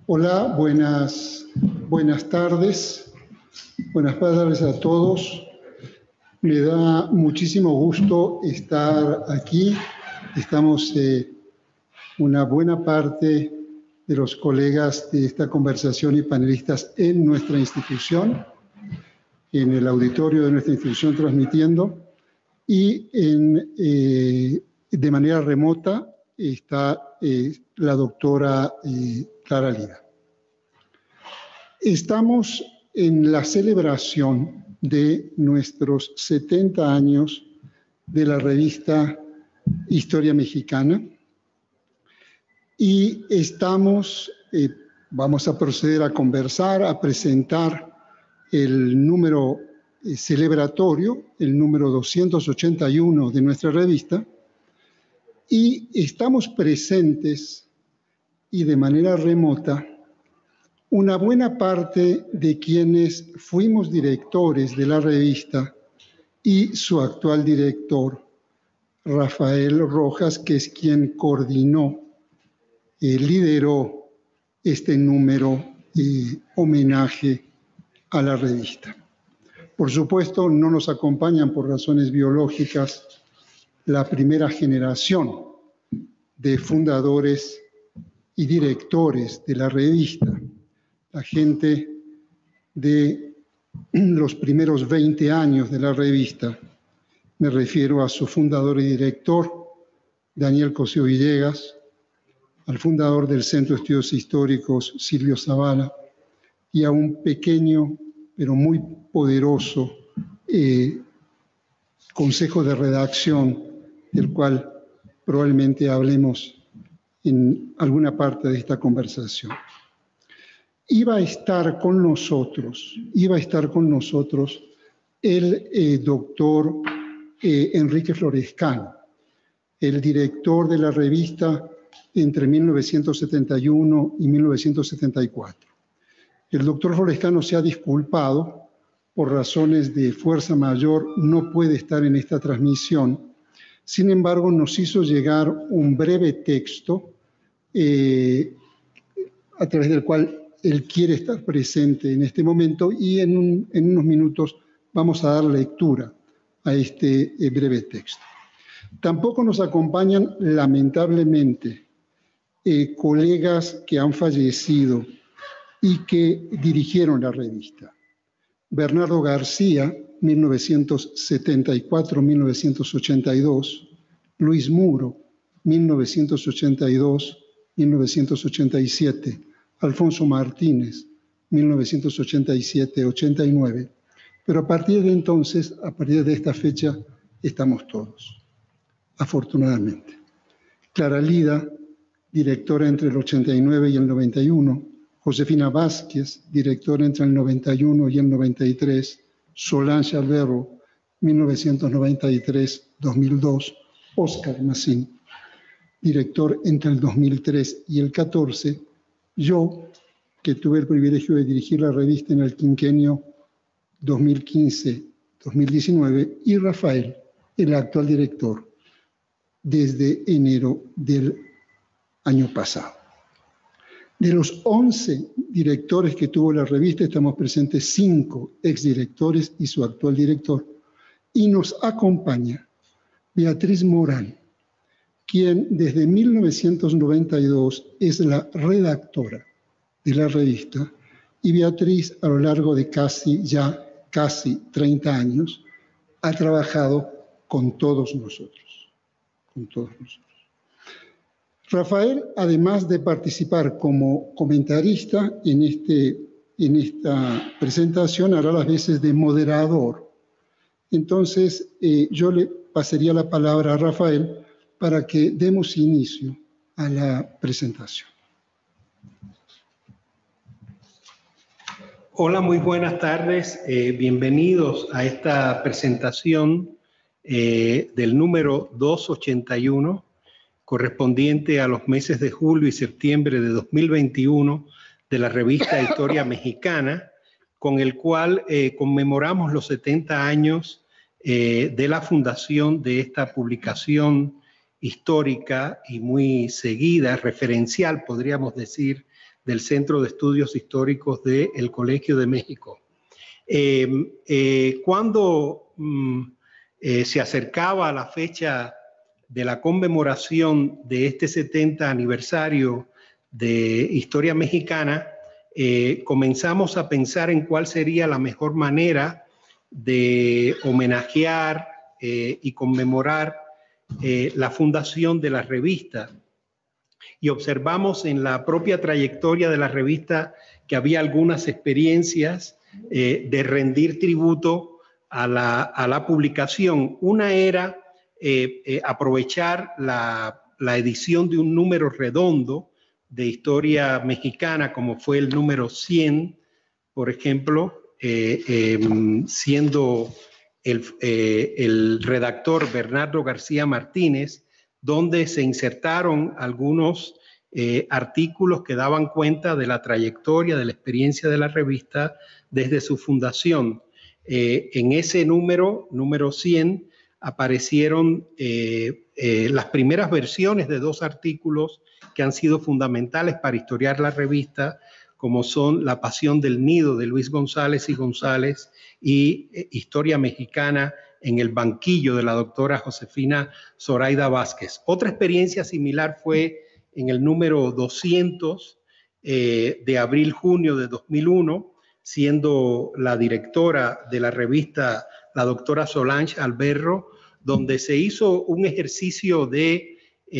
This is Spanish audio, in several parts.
Hola, buenas tardes. Buenas tardes a todos. Me da muchísimo gusto estar aquí. Estamos una buena parte de los colegas de esta conversación y panelistas en nuestra institución, en el auditorio de nuestra institución transmitiendo, y de manera remota está la doctora Clara Lida. Estamos en la celebración de nuestros 70 años de la revista Historia Mexicana y vamos a proceder a conversar, a presentar el número celebratorio, el número 281 de nuestra revista, y estamos presentes y de manera remota una buena parte de quienes fuimos directores de la revista y su actual director, Rafael Rojas, que es quien coordinó, lideró este número homenaje a la revista. Por supuesto, no nos acompañan por razones biológicas la primera generación de fundadores y directores de la revista, la gente de los primeros 20 años de la revista. Me refiero a su fundador y director, Daniel Cosío Villegas, al fundador del Centro de Estudios Históricos, Silvio Zavala, y a un pequeño pero muy poderoso consejo de redacción, del cual probablemente hablemos en alguna parte de esta conversación. Iba a estar con nosotros el doctor Enrique Florescano, el director de la revista entre 1971 y 1974. El doctor Florescano se ha disculpado por razones de fuerza mayor, no puede estar en esta transmisión. Sin embargo, nos hizo llegar un breve texto a través del cual él quiere estar presente en este momento y en unos minutos vamos a dar lectura a este breve texto. Tampoco nos acompañan, lamentablemente, colegas que han fallecido y que dirigieron la revista. Bernardo García, 1974-1982, Luis Muro, 1982-1987, Alfonso Martínez, 1987-89, pero a partir de entonces, a partir de esta fecha, estamos todos, afortunadamente. Clara Lida, directora entre el 89 y el 91, Josefina Vázquez, directora entre el 91 y el 93, Solange Alberro, 1993-2002, Óscar Macín, director entre el 2003 y el 14, yo, que tuve el privilegio de dirigir la revista en el quinquenio 2015-2019, y Rafael, el actual director, desde enero del año pasado. De los 11 directores que tuvo la revista, estamos presentes 5 exdirectores y su actual director, y nos acompaña Beatriz Morán, quien desde 1992 es la redactora de la revista, y Beatriz a lo largo de casi 30 años ha trabajado con todos nosotros. Rafael, además de participar como comentarista en esta presentación, hará las veces de moderador. Entonces, yo le pasaría la palabra a Rafael para que demos inicio a la presentación. Hola, muy buenas tardes. Bienvenidos a esta presentación del número 281, correspondiente a los meses de julio y septiembre de 2021 de la revista Historia Mexicana, con el cual conmemoramos los 70 años de la fundación de esta publicación histórica y muy seguida, referencial, podríamos decir, del Centro de Estudios Históricos del Colegio de México. Cuando se acercaba a la fecha de la conmemoración de este 70 aniversario de Historia Mexicana, comenzamos a pensar en cuál sería la mejor manera de homenajear y conmemorar la fundación de la revista. Y observamos en la propia trayectoria de la revista que había algunas experiencias de rendir tributo a la publicación. Una era aprovechar la edición de un número redondo de Historia Mexicana, como fue el número 100, por ejemplo, siendo el redactor Bernardo García Martínez, donde se insertaron algunos artículos que daban cuenta de la trayectoria, de la experiencia de la revista desde su fundación. En ese número 100, aparecieron las primeras versiones de 2 artículos que han sido fundamentales para historiar la revista, como son La Pasión del Nido de Luis González y González y Historia Mexicana en el banquillo de la doctora Josefina Zoraida Vázquez. Otra experiencia similar fue en el número 200 de abril-junio de 2001, siendo la directora de la revista la doctora Solange Alberro, donde se hizo un ejercicio de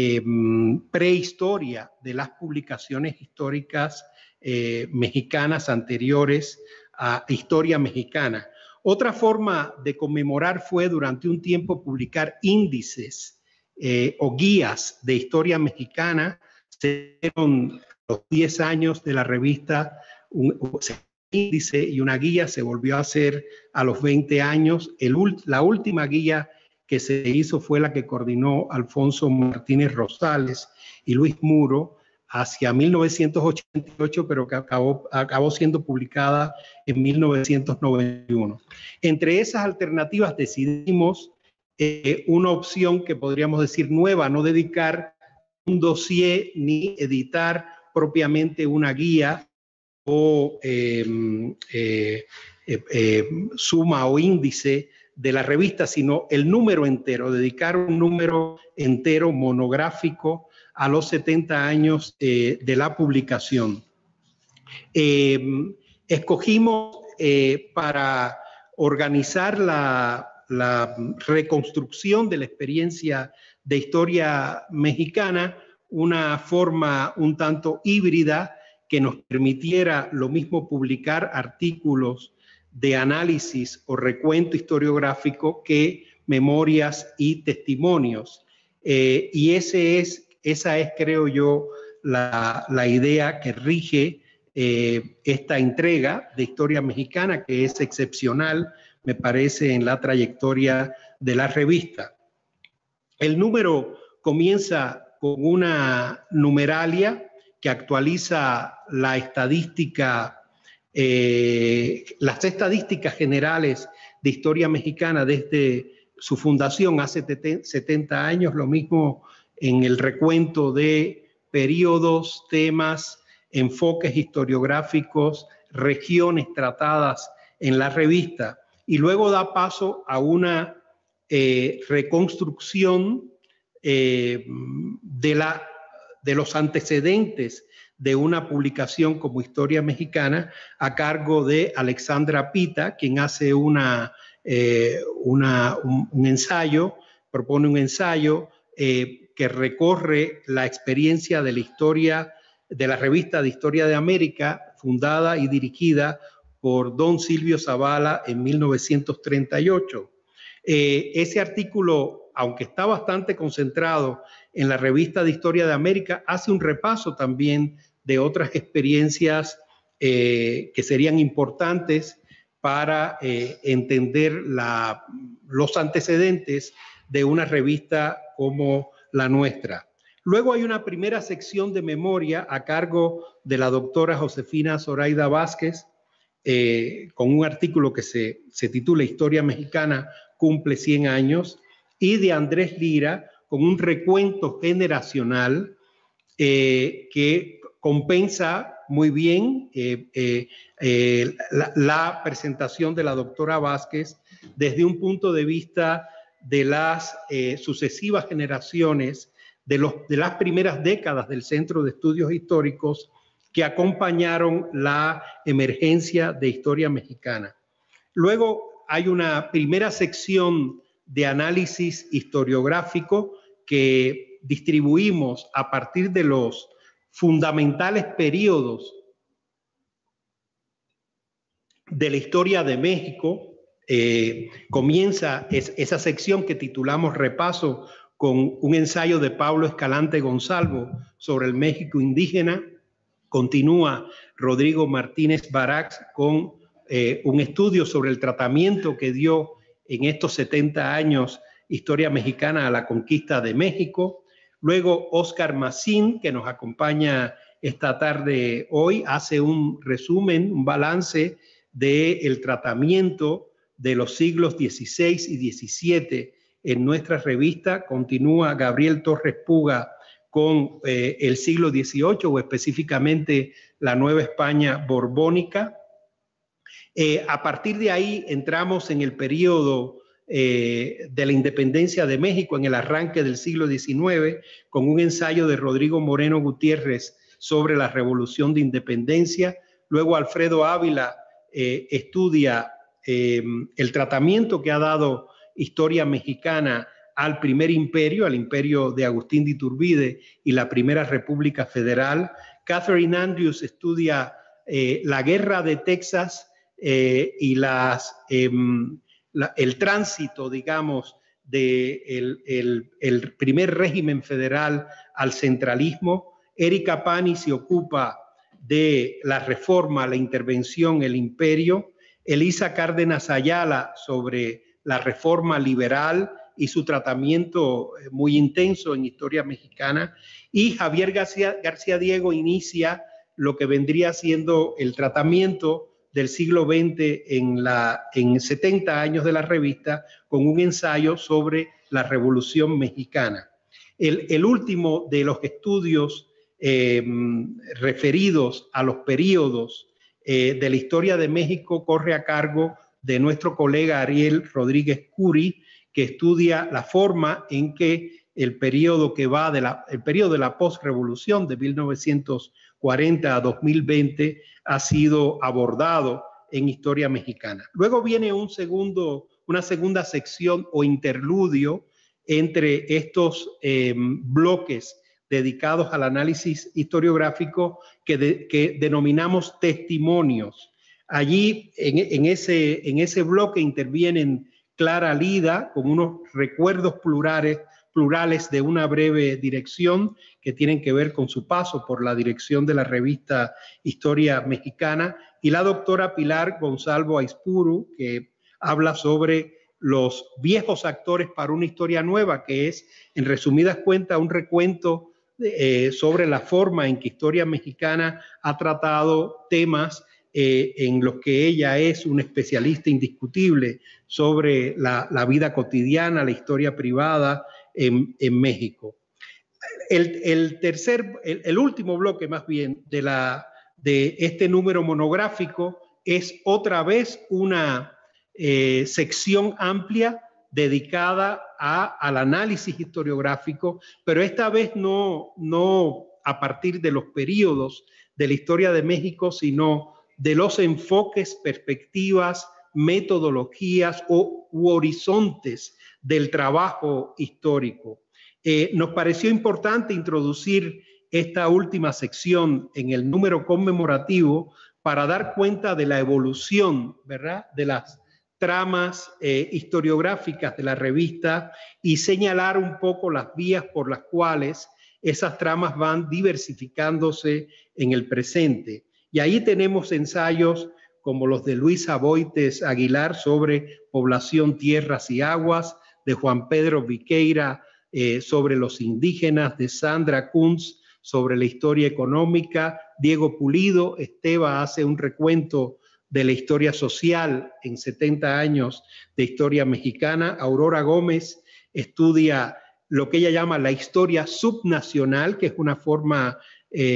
prehistoria de las publicaciones históricas mexicanas anteriores a Historia Mexicana. Otra forma de conmemorar fue durante un tiempo publicar índices o guías de Historia Mexicana. Se dieron los 10 años de la revista, un índice y una guía se volvió a hacer a los 20 años. La última guía que se hizo fue la que coordinó Alfonso Martínez Rosales y Luis Muro hacia 1988, pero que acabó siendo publicada en 1991. Entre esas alternativas decidimos una opción que podríamos decir nueva, no dedicar un dossier ni editar propiamente una guía o suma o índice de la revista, sino el número entero, dedicar un número entero monográfico a los 70 años de la publicación. Escogimos para organizar la reconstrucción de la experiencia de Historia Mexicana una forma un tanto híbrida que nos permitiera lo mismo publicar artículos de análisis o recuento historiográfico que memorias y testimonios. Y esa es, creo yo, la idea que rige esta entrega de Historia Mexicana, que es excepcional, me parece, en la trayectoria de la revista. El número comienza con una numeralia que actualiza la estadística, las estadísticas generales de Historia Mexicana desde su fundación hace 70 años, lo mismo en el recuento de periodos, temas, enfoques historiográficos, regiones tratadas en la revista, y luego da paso a una reconstrucción de los antecedentes de una publicación como Historia Mexicana a cargo de Alexandra Pita, quien hace un ensayo, propone un ensayo que recorre la experiencia de la historia de la revista de Historia de América, fundada y dirigida por don Silvio Zavala en 1938. Ese artículo, aunque está bastante concentrado en la revista de Historia de América, hace un repaso también de otras experiencias que serían importantes para entender los antecedentes de una revista como la nuestra. Luego hay una primera sección de memoria a cargo de la doctora Josefina Zoraida Vázquez, con un artículo que se titula Historia Mexicana cumple 100 años, y de Andrés Lira, con un recuento generacional que compensa muy bien la presentación de la doctora Vázquez desde un punto de vista de las sucesivas generaciones de las primeras décadas del Centro de Estudios Históricos que acompañaron la emergencia de historia mexicana. Luego hay una primera sección de análisis historiográfico que distribuimos a partir de los fundamentales periodos de la historia de México. Comienza esa sección que titulamos Repaso con un ensayo de Pablo Escalante Gonzalvo sobre el México indígena. Continúa Rodrigo Martínez Barax con un estudio sobre el tratamiento que dio en estos 70 años historia mexicana a la conquista de México. Luego Oscar Macín, que nos acompaña esta tarde hoy, hace un resumen, un balance del tratamiento de los siglos XVI y XVII en nuestra revista. Continúa Gabriel Torres Puga con el siglo XVIII o específicamente la Nueva España borbónica. A partir de ahí entramos en el periodo de la independencia de México en el arranque del siglo XIX con un ensayo de Rodrigo Moreno Gutiérrez sobre la Revolución de Independencia. Luego Alfredo Ávila estudia el tratamiento que ha dado historia mexicana al primer imperio, al imperio de Agustín de Iturbide y la Primera República Federal. Catherine Andrews estudia la Guerra de Texas y el tránsito, digamos, del primer régimen federal al centralismo. Erika Pani se ocupa de la reforma, la intervención, el imperio. Elisa Cárdenas Ayala sobre la reforma liberal y su tratamiento muy intenso en historia mexicana. Y Javier García Diego inicia lo que vendría siendo el tratamiento del siglo XX en 70 años de la revista con un ensayo sobre la Revolución Mexicana. El último de los estudios referidos a los periodos de la historia de México corre a cargo de nuestro colega Ariel Rodríguez Curi, que estudia la forma en que el periodo que va el periodo de la postrevolución de 1940 a 2020 ha sido abordado en historia mexicana. Luego viene una segunda sección o interludio entre estos bloques dedicados al análisis historiográfico que denominamos testimonios. Allí en ese bloque intervienen Clara Lida con unos recuerdos plurales de una breve dirección que tienen que ver con su paso por la dirección de la revista Historia Mexicana, y la doctora Pilar Gonzalo Aispuru, que habla sobre los viejos actores para una historia nueva, que es, en resumidas cuentas, un recuento sobre la forma en que Historia Mexicana ha tratado temas en los que ella es una especialista indiscutible sobre la vida cotidiana, la historia privada en México. El último bloque más bien de este número monográfico es otra vez una sección amplia dedicada al análisis historiográfico, pero esta vez no a partir de los periodos de la historia de México, sino de los enfoques, perspectivas, metodologías u horizontes del trabajo histórico. Nos pareció importante introducir esta última sección en el número conmemorativo para dar cuenta de la evolución, ¿verdad?, de las tramas historiográficas de la revista y señalar un poco las vías por las cuales esas tramas van diversificándose en el presente. Y ahí tenemos ensayos como los de Luisa Boites Aguilar sobre población, tierras y aguas, de Juan Pedro Viqueira sobre los indígenas, de Sandra Kunz sobre la historia económica, Diego Pulido, Esteba hace un recuento de la historia social en 70 años de historia mexicana, Aurora Gómez estudia lo que ella llama la historia subnacional, que es una forma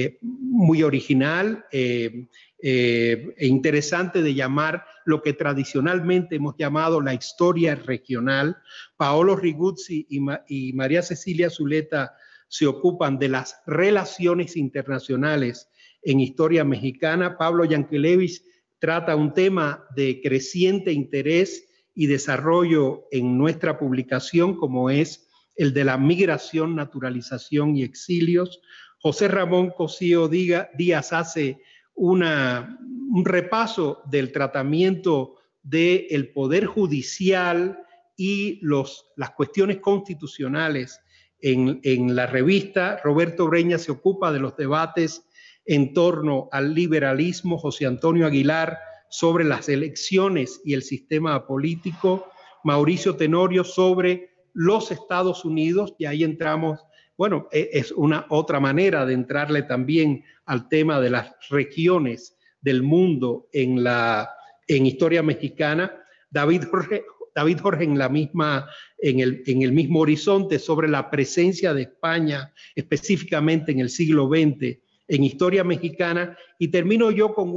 muy original e interesante de llamar lo que tradicionalmente hemos llamado la historia regional. Paolo Riguzzi y María Cecilia Zuleta se ocupan de las relaciones internacionales en historia mexicana. Pablo Yankelevich trata un tema de creciente interés y desarrollo en nuestra publicación, como es el de la migración, naturalización y exilios. José Ramón Cosío Díaz hace un repaso del tratamiento del poder judicial y las cuestiones constitucionales en la revista. Roberto Breña se ocupa de los debates en torno al liberalismo. José Antonio Aguilar sobre las elecciones y el sistema político. Mauricio Tenorio sobre los Estados Unidos, y ahí entramos, bueno, es una otra manera de entrarle también al tema de las regiones del mundo en historia mexicana. David Jorge en el mismo horizonte sobre la presencia de España, específicamente en el siglo XX, en historia mexicana. Y termino yo con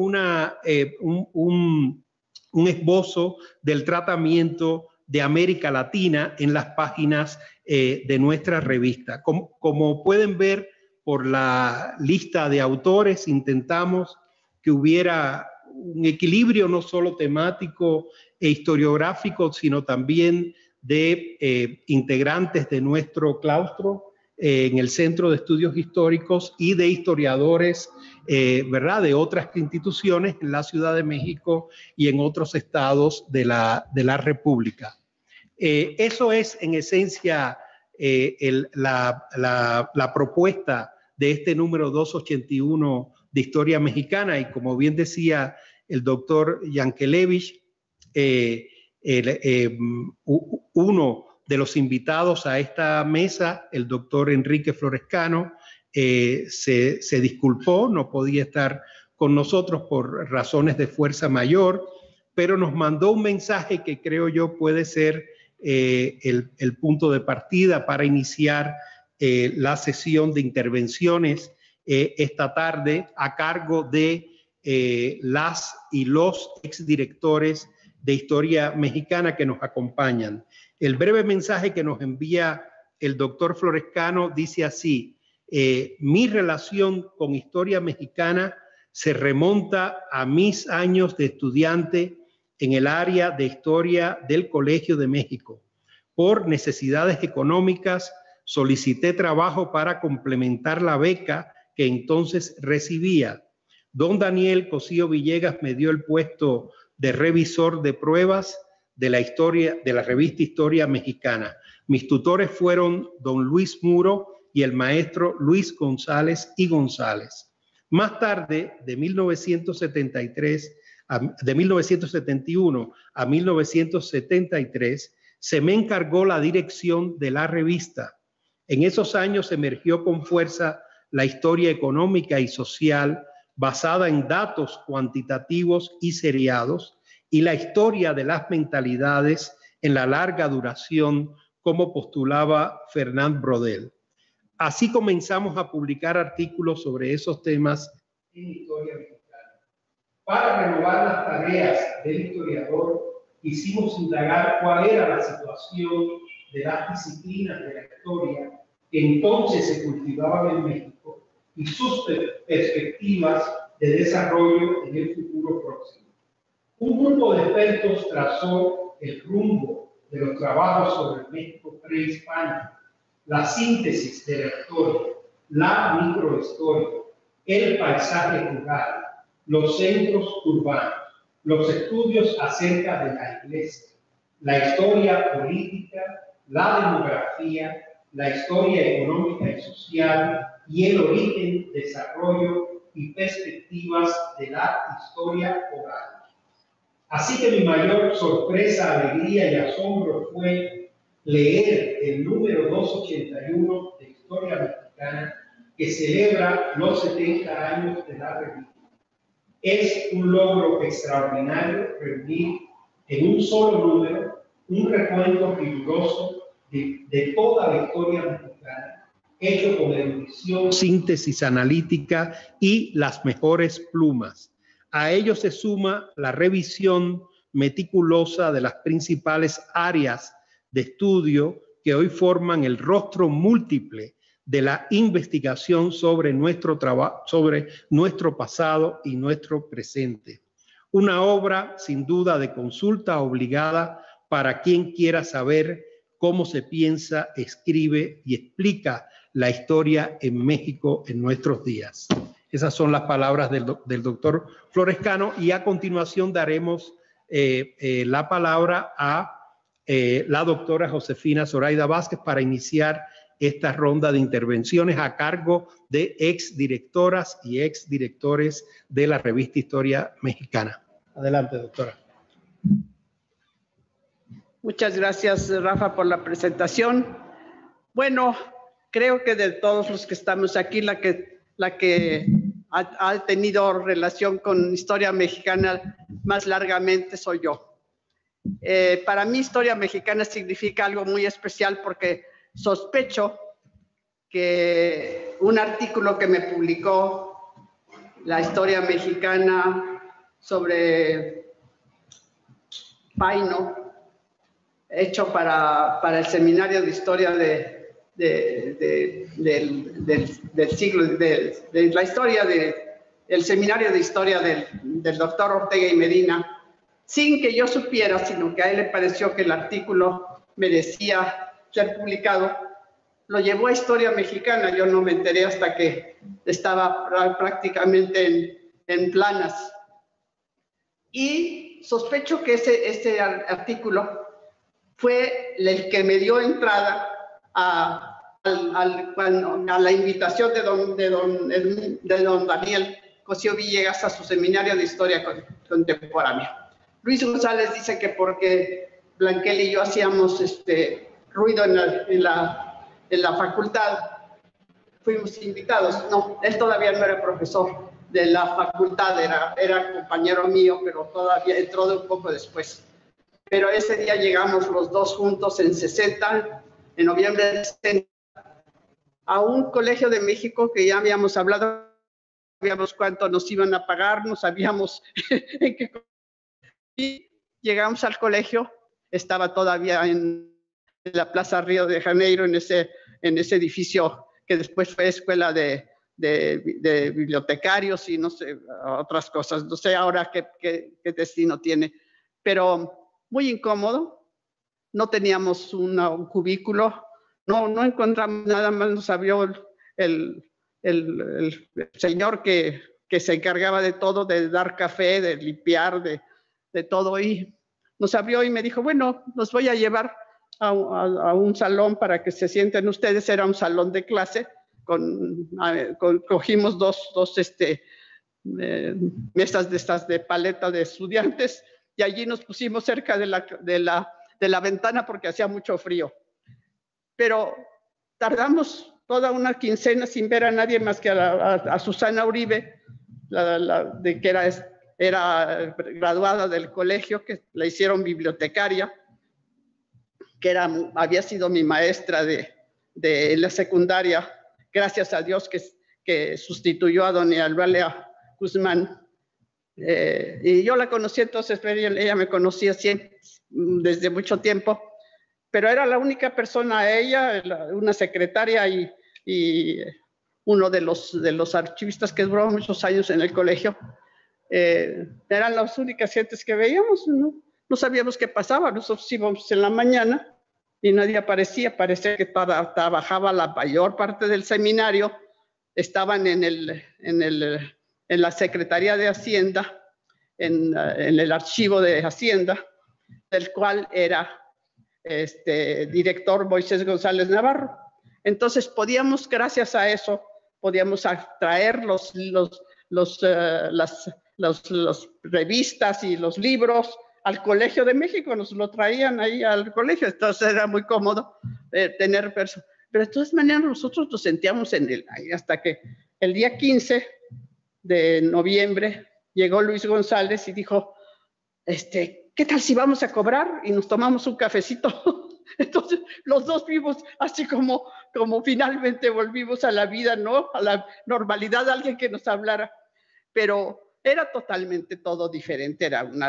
un esbozo del tratamiento de América Latina en las páginas de nuestra revista. Como pueden ver por la lista de autores, intentamos que hubiera un equilibrio no solo temático e historiográfico, sino también de integrantes de nuestro claustro en el Centro de Estudios Históricos y de historiadores, ¿verdad?, de otras instituciones en la Ciudad de México y en otros estados de la República. Eso es en esencia la propuesta de este número 281 de Historia Mexicana, y como bien decía el doctor Yankelevich, uno de los invitados a esta mesa, el doctor Enrique Florescano, se disculpó, no podía estar con nosotros por razones de fuerza mayor, pero nos mandó un mensaje que creo yo puede ser el punto de partida para iniciar la sesión de intervenciones esta tarde, a cargo de las y los exdirectores de Historia Mexicana que nos acompañan. El breve mensaje que nos envía el doctor Florescano dice así: mi relación con Historia Mexicana se remonta a mis años de estudiante en el área de Historia del Colegio de México. Por necesidades económicas solicité trabajo para complementar la beca que entonces recibía. Don Daniel Cosío Villegas me dio el puesto de revisor de pruebas de la revista Historia Mexicana. Mis tutores fueron don Luis Muro y el maestro Luis González y González. Más tarde, de 1971 a 1973, se me encargó la dirección de la revista. En esos años emergió con fuerza la historia económica y social basada en datos cuantitativos y seriados, y la historia de las mentalidades en la larga duración, como postulaba Fernand Braudel. Así comenzamos a publicar artículos sobre esos temas en Historia Mexicana. Para renovar las tareas del historiador, quisimos indagar cuál era la situación de las disciplinas de la historia que entonces se cultivaban en México y sus perspectivas de desarrollo en el futuro próximo. Un grupo de expertos trazó el rumbo de los trabajos sobre el México prehispánico, la síntesis de la historia, la microhistoria, el paisaje rural, los centros urbanos, los estudios acerca de la iglesia, la historia política, la demografía, la historia económica y social, y el origen, desarrollo y perspectivas de la historia oral. Así que mi mayor sorpresa, alegría y asombro fue leer el número 281 de Historia Mexicana, que celebra los 70 años de la revista. Es un logro extraordinario reunir en un solo número un recuento riguroso de toda la historia mexicana, hecho con erudición, síntesis analítica y las mejores plumas. A ello se suma la revisión meticulosa de las principales áreas de estudio que hoy forman el rostro múltiple de la investigación sobre nuestro trabajo, sobre nuestro pasado y nuestro presente. Una obra sin duda de consulta obligada para quien quiera saber cómo se piensa, escribe y explica la historia en México en nuestros días. Esas son las palabras del doctor Florescano, y a continuación daremos la palabra a la doctora Josefina Zoraida Vázquez para iniciar esta ronda de intervenciones a cargo de exdirectoras y exdirectores de la revista Historia Mexicana. Adelante, doctora. Muchas gracias, Rafa, por la presentación. Bueno, creo que de todos los que estamos aquí, la que ha tenido relación con historia mexicana más largamente soy yo. Para mí, historia mexicana significa algo muy especial porque sospecho que un artículo que me publicó la historia mexicana sobre Paino, hecho para el seminario de historia del siglo, de la historia del seminario de historia del doctor Ortega y Medina, sin que yo supiera, sino que a él le pareció que el artículo merecía ser publicado, lo llevó a Historia Mexicana. Yo no me enteré hasta que estaba prácticamente en planas. Y sospecho que ese artículo fue el que me dio entrada a la invitación de don Daniel Cosío Villegas a su seminario de historia contemporánea. Luis González dice que porque Blanquel y yo hacíamos ruido en la facultad, fuimos invitados. No, él todavía no era profesor de la facultad, era compañero mío, pero todavía entró de un poco después. Pero ese día llegamos los dos juntos en noviembre de 60, a un colegio de México que ya habíamos hablado, sabíamos cuánto nos iban a pagar, no sabíamos en qué. Y llegamos al colegio, estaba todavía en la Plaza Río de Janeiro, en ese edificio que después fue escuela de bibliotecarios y no sé, otras cosas. No sé ahora qué destino tiene, pero muy incómodo. No teníamos un cubículo, no encontramos nada más, nos abrió el señor que se encargaba de todo, de dar café, de limpiar, de todo, y nos abrió y me dijo, bueno, los voy a llevar a un salón para que se sienten ustedes. Era un salón de clase, cogimos dos mesas de estas de paleta de estudiantes, y allí nos pusimos cerca de la ventana porque hacía mucho frío. Pero tardamos toda una quincena sin ver a nadie más que a Susana Uribe, que era graduada del colegio, que la hicieron bibliotecaria, que había sido mi maestra de la secundaria, gracias a Dios que sustituyó a doña Alvalia Guzmán. Y yo la conocí entonces, ella me conocía desde mucho tiempo, pero era la única persona, ella, una secretaria y uno de los archivistas que duró muchos años en el colegio. Eran las únicas gentes que veíamos, no sabíamos qué pasaba. Nosotros íbamos en la mañana y nadie aparecía. Parecía que trabajaba la mayor parte del seminario, estaban en la Secretaría de Hacienda, en el archivo de Hacienda, del cual era director Moisés González Navarro. Entonces podíamos, gracias a eso, podíamos atraer las revistas y los libros al Colegio de México, nos lo traían ahí al colegio, entonces era muy cómodo tener personas. Pero de todas maneras nosotros nos sentíamos hasta que el día 15 de noviembre llegó Luis González y dijo, ¿qué tal si vamos a cobrar? Y nos tomamos un cafecito. Entonces los dos vimos así como como finalmente volvimos a la vida, ¿no? A la normalidad, alguien que nos hablara. Pero era totalmente todo diferente.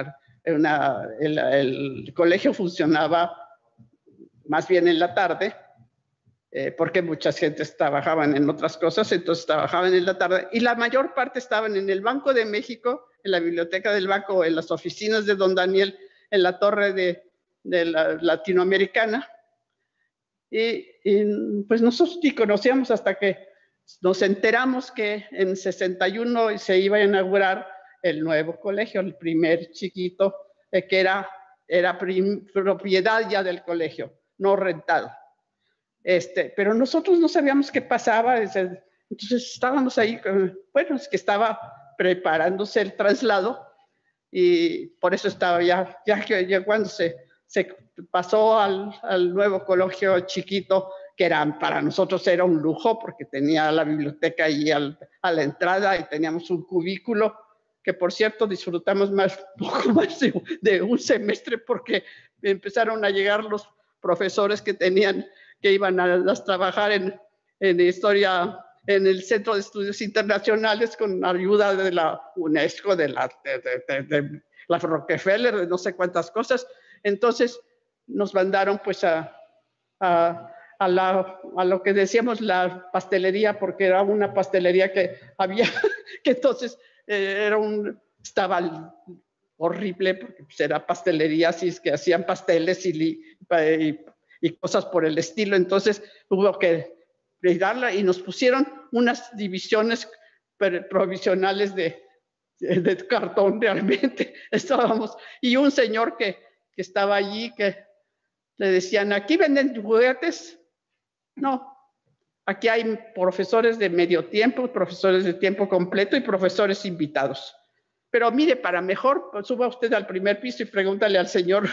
El colegio funcionaba más bien en la tarde, porque muchas gentes trabajaban en otras cosas, entonces trabajaban en la tarde, y la mayor parte estaban en el Banco de México, en la biblioteca del banco, en las oficinas de don Daniel, en la torre de la latinoamericana, y pues nosotros ni conocíamos hasta que nos enteramos que en 61 se iba a inaugurar el nuevo colegio, el primer chiquito, que era propiedad ya del colegio, no rentado. Pero nosotros no sabíamos qué pasaba, entonces estábamos ahí, bueno, es que estaba preparándose el traslado, y por eso estaba ya cuando se pasó al nuevo colegio chiquito, que para nosotros era un lujo, porque tenía la biblioteca ahí a la entrada, y teníamos un cubículo, que por cierto disfrutamos poco más de un semestre, porque empezaron a llegar los profesores que iban a trabajar en historia, en el Centro de Estudios Internacionales, con ayuda de la UNESCO, de la Rockefeller, de no sé cuántas cosas. Entonces nos mandaron pues a lo que decíamos la pastelería, porque era una pastelería que había, que entonces estaba horrible, porque pues era pastelería, así es que hacían pasteles y cosas por el estilo. Entonces hubo que darla, y nos pusieron unas divisiones provisionales de cartón, realmente. Estábamos, y un señor que estaba allí, que le decían, ¿aquí venden juguetes? No, aquí hay profesores de medio tiempo, profesores de tiempo completo y profesores invitados. Pero mire, para mejor, pues, suba usted al primer piso y pregúntale al señor,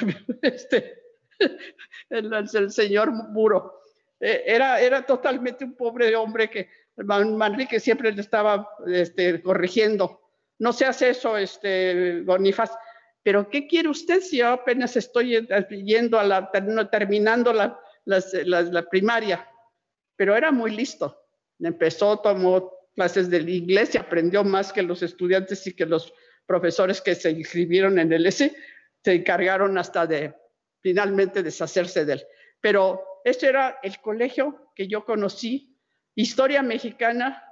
el señor Muro. Era totalmente un pobre hombre que Manrique siempre le estaba corrigiendo. No se hace eso, Bonifaz. ¿Pero qué quiere usted si yo apenas estoy yendo terminando la primaria? Pero era muy listo. Tomó clases de inglés y aprendió más que los estudiantes y que los profesores que se inscribieron en el se encargaron hasta de finalmente deshacerse de él. Pero ese era el colegio que yo conocí. Historia mexicana,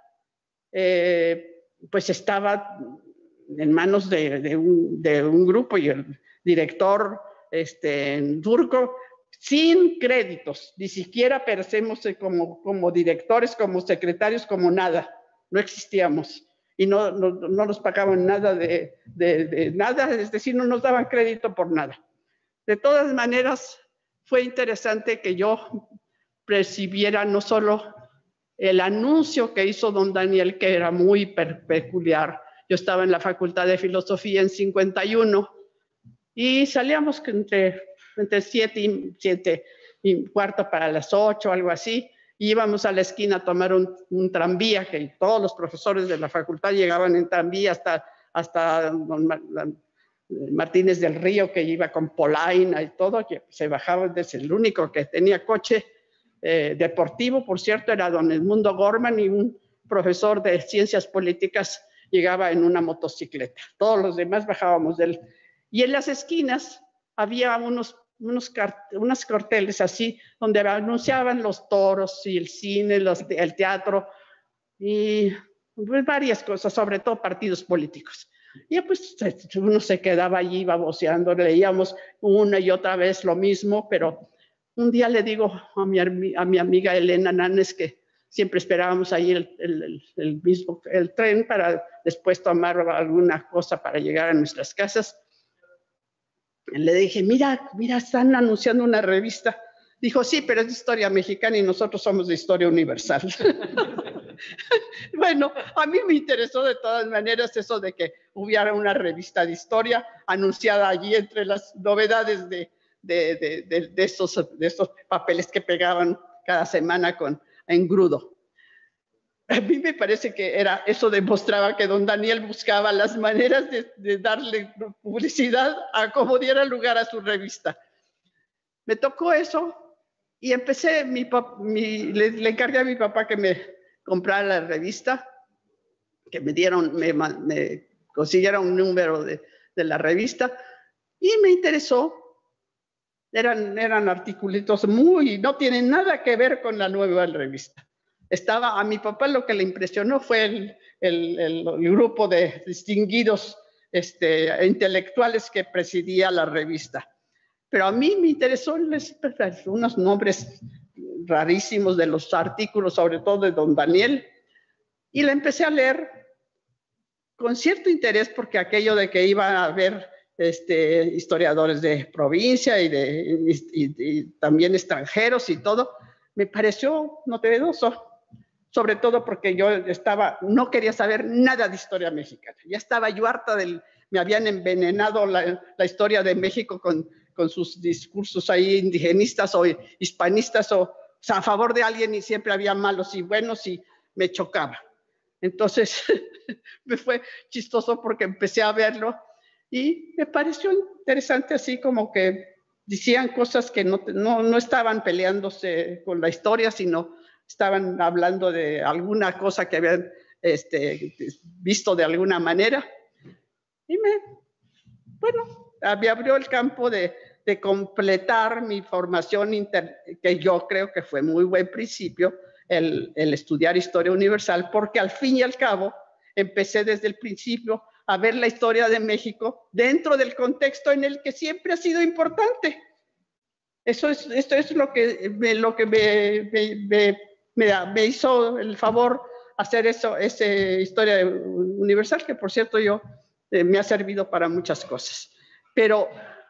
pues estaba en manos de un grupo, y el director turco, sin créditos, ni siquiera aparecemos como directores, como secretarios, como nada, no existíamos, y no nos pagaban nada de nada, es decir, no nos daban crédito por nada. De todas maneras, fue interesante que yo percibiera no solo el anuncio que hizo don Daniel, que era muy peculiar. Yo estaba en la Facultad de Filosofía en 51, y salíamos entre 7 y cuarto para las 8, algo así, y íbamos a la esquina a tomar un tranvía, que todos los profesores de la facultad llegaban en tranvía hasta Martínez del Río, que iba con Polaina y todo, que se bajaba desde el único que tenía coche deportivo, por cierto, era don Edmundo Gorman, y un profesor de ciencias políticas llegaba en una motocicleta. Todos los demás bajábamos de él. Y en las esquinas había unos carteles así, donde anunciaban los toros y el cine, el teatro, y pues varias cosas, sobre todo partidos políticos. Y pues uno se quedaba allí baboseando, leíamos una y otra vez lo mismo, pero un día le digo a mi amiga Elena Nanes, que siempre esperábamos ahí el tren para después tomar alguna cosa para llegar a nuestras casas. Le dije, mira, están anunciando una revista. Dijo, sí, pero es de historia mexicana y nosotros somos de historia universal. Bueno, a mí me interesó de todas maneras eso de que hubiera una revista de historia anunciada allí entre las novedades de estos papeles que pegaban cada semana en grudo. A mí me parece que eso demostraba que don Daniel buscaba las maneras de darle publicidad a como diera lugar a su revista. Me tocó eso, Y empecé, le encargué a mi papá que me comprara la revista, que me consiguiera un número de la revista, y me interesó. Eran articulitos no tienen nada que ver con la nueva revista. A mi papá lo que le impresionó fue el grupo de distinguidos intelectuales que presidía la revista. Pero a mí me interesó unos nombres rarísimos de los artículos, sobre todo de don Daniel, y la empecé a leer con cierto interés, porque aquello de que iba a haber historiadores de provincia y también extranjeros y todo, me pareció novedoso, sobre todo porque yo no quería saber nada de historia mexicana. Ya estaba yo harta me habían envenenado la historia de México con sus discursos ahí indigenistas o hispanistas, o sea, a favor de alguien, y siempre había malos y buenos, y me chocaba. Entonces, me fue chistoso porque empecé a verlo y me pareció interesante, así como que decían cosas que no estaban peleándose con la historia, sino estaban hablando de alguna cosa que habían visto de alguna manera. Y me abrió el campo de completar mi formación, que yo creo que fue muy buen principio, el estudiar historia universal, porque al fin y al cabo empecé desde el principio a ver la historia de México dentro del contexto en el que siempre ha sido importante. Esto es lo que me hizo el favor hacer esa historia universal, que por cierto me ha servido para muchas cosas. Pero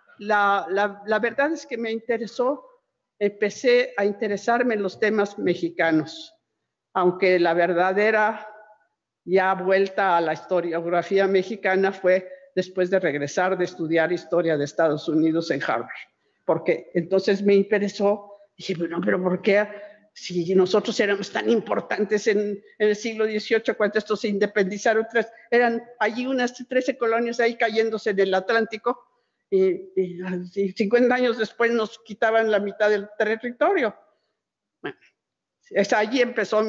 la verdad es que me interesó. Empecé a interesarme en los temas mexicanos, aunque la verdadera ya vuelta a la historiografía mexicana fue después de regresar de estudiar historia de Estados Unidos en Harvard, porque entonces me interesó. Dije, bueno, pero ¿por qué si nosotros éramos tan importantes en el siglo XVIII, cuando estos se independizaron, eran allí unas 13 colonias ahí cayéndose en el Atlántico, y 50 años después nos quitaban la mitad del territorio? Bueno, allí empezó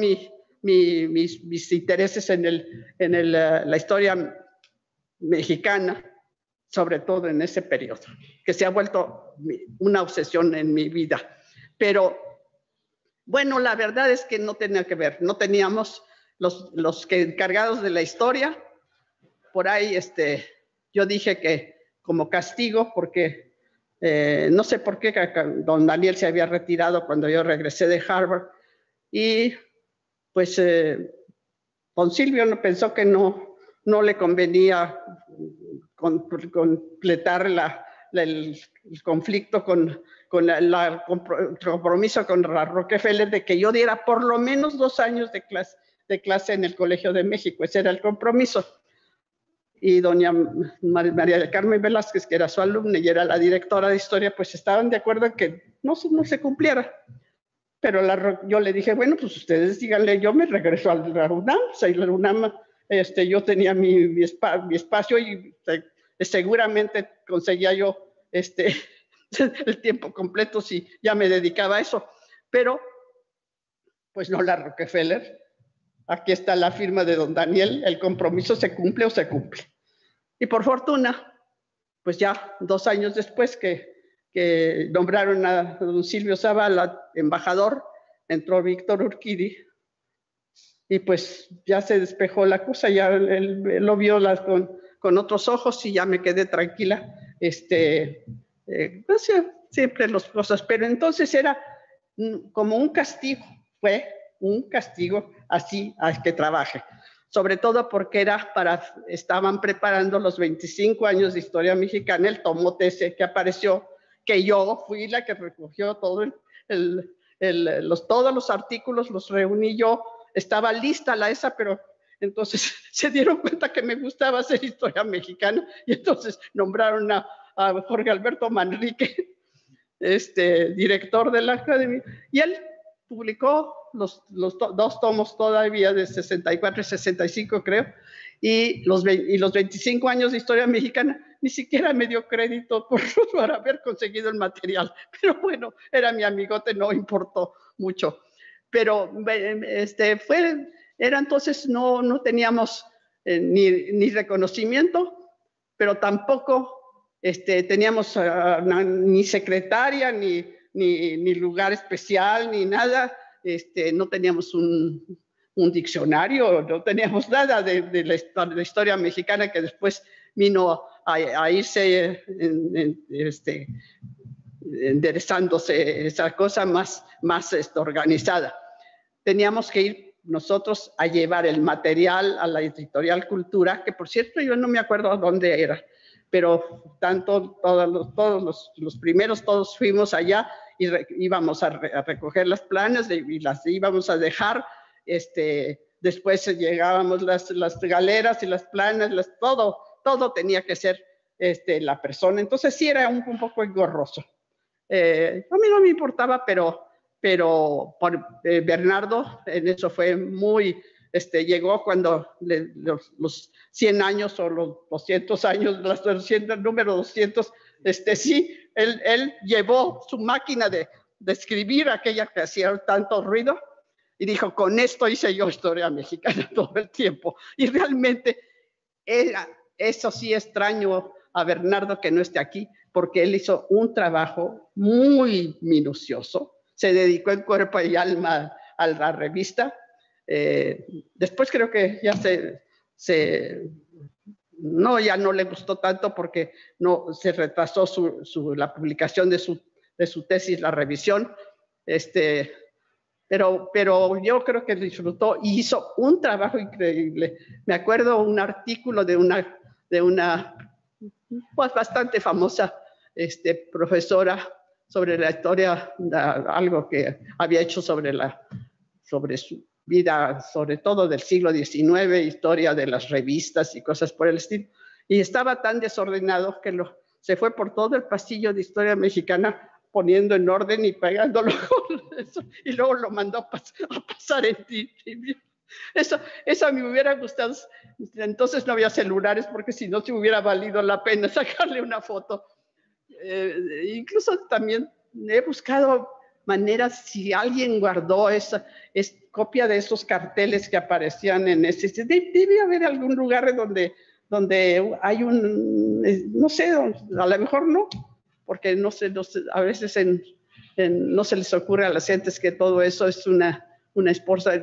mis intereses en la historia mexicana, sobre todo en ese periodo, que se ha vuelto una obsesión en mi vida. Pero bueno, la verdad es que no tenía que ver, no teníamos los que encargados de la historia. Por ahí yo dije que como castigo, porque no sé por qué don Daniel se había retirado cuando yo regresé de Harvard, y pues don Silvio pensó que no le convenía completar el conflicto con el compromiso con la Rockefeller de que yo diera por lo menos 2 años de clase en el Colegio de México. Ese era el compromiso. Y doña María del Carmen Velázquez, que era su alumna y era la directora de historia, pues estaban de acuerdo en que no se cumpliera. Pero yo le dije, bueno, pues ustedes díganle, yo me regreso a la UNAM. O sea, la UNAM, yo tenía mi espacio, y seguramente conseguía yo el tiempo completo si ya me dedicaba a eso. Pero, pues no la Rockefeller. Aquí está la firma de don Daniel, el compromiso se cumple o se cumple. Y por fortuna, pues ya 2 años después que nombraron a don Silvio Zavala embajador, entró Víctor Urquidi, y pues ya se despejó la cosa, ya él lo vio con otros ojos, y ya me quedé tranquila. No sé, siempre las cosas, pero entonces era como un castigo, fue un castigo así a que trabaje, sobre todo porque estaban preparando los 25 años de historia mexicana, el tomote ese que apareció, que yo fui la que recogió todos los artículos, los reuní yo. Estaba lista esa, pero entonces se dieron cuenta que me gustaba hacer historia mexicana, y entonces nombraron a Jorge Alberto Manrique, director de la academia, y él publicó los 2 tomos todavía, de 64 y 65 creo, y los 25 años de historia mexicana, ni siquiera me dio crédito por haber conseguido el material. Pero bueno, era mi amigote, no importó mucho. Pero era entonces, no teníamos ni reconocimiento, pero tampoco teníamos ni secretaria, ni lugar especial, ni nada. No teníamos un diccionario, no teníamos nada de la historia mexicana, que después vino a irse enderezándose esa cosa más organizada. Teníamos que ir nosotros a llevar el material a la editorial Cultura, que por cierto yo no me acuerdo dónde era, pero todos los primeros, todos fuimos allá y íbamos a recoger las planas y las íbamos a dejar. Después llegábamos las galeras y las planas, todo tenía que ser la persona. Entonces sí era un poco engorroso. A mí no me importaba, pero Bernardo en eso fue muy, llegó cuando los 100 años o los 200 años, el número 200, sí, él llevó su máquina de escribir, aquella que hacía tanto ruido, y dijo, con esto hice yo historia mexicana todo el tiempo. Y realmente eso sí extraño a Bernardo que no esté aquí, porque él hizo un trabajo muy minucioso, se dedicó en cuerpo y alma a la revista. Después creo que ya ya no le gustó tanto porque no se retrasó la publicación de su tesis, la revisión. Pero yo creo que disfrutó y hizo un trabajo increíble. Me acuerdo un artículo de una pues, bastante famosa profesora sobre la historia, algo que había hecho sobre su vida, sobre todo del siglo XIX, historia de las revistas y cosas por el estilo. Y estaba tan desordenado que se fue por todo el pasillo de historia mexicana poniendo en orden y pegándolo con eso, y luego lo mandó a pasar en tibio. Eso a mí me hubiera gustado. Entonces no había celulares, porque si no se hubiera valido la pena sacarle una foto. Incluso también he buscado maneras, si alguien guardó copia de esos carteles que aparecían en ese. Debe haber algún lugar donde hay no sé, a lo mejor no, porque no sé, a veces no se les ocurre a las gentes que todo eso es una esposa.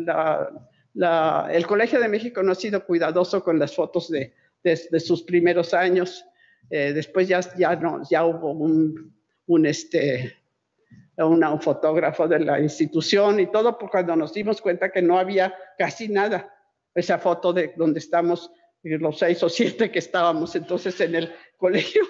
El Colegio de México no ha sido cuidadoso con las fotos de sus primeros años. Después ya hubo un fotógrafo de la institución y todo, porque cuando nos dimos cuenta que no había casi nada. Esa foto de donde estamos, los 6 o 7 que estábamos entonces en el colegio,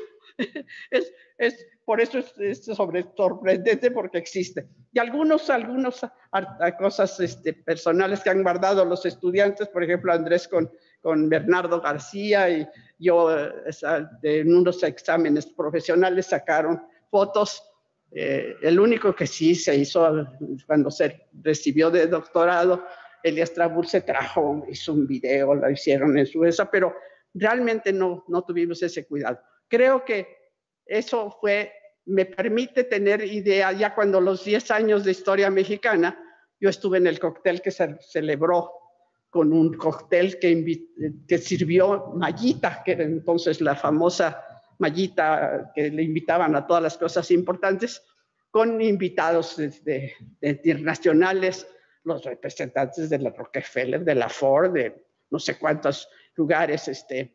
por eso es sorprendente, porque existe. Y algunas cosas personales que han guardado los estudiantes, por ejemplo, Andrés con Bernardo García, y yo en unos exámenes profesionales sacaron fotos. El único que sí se hizo cuando se recibió de doctorado, Elías Trabul hizo un video, lo hicieron en Suecia, pero realmente no tuvimos ese cuidado. Creo que eso me permite tener idea. Ya cuando los 10 años de historia mexicana, yo estuve en el cóctel que se celebró, con un cóctel que sirvió Mayita, que era entonces la famosa Mayita, que le invitaban a todas las cosas importantes, con invitados internacionales, los representantes de la Rockefeller, de la Ford, de no sé cuántos lugares,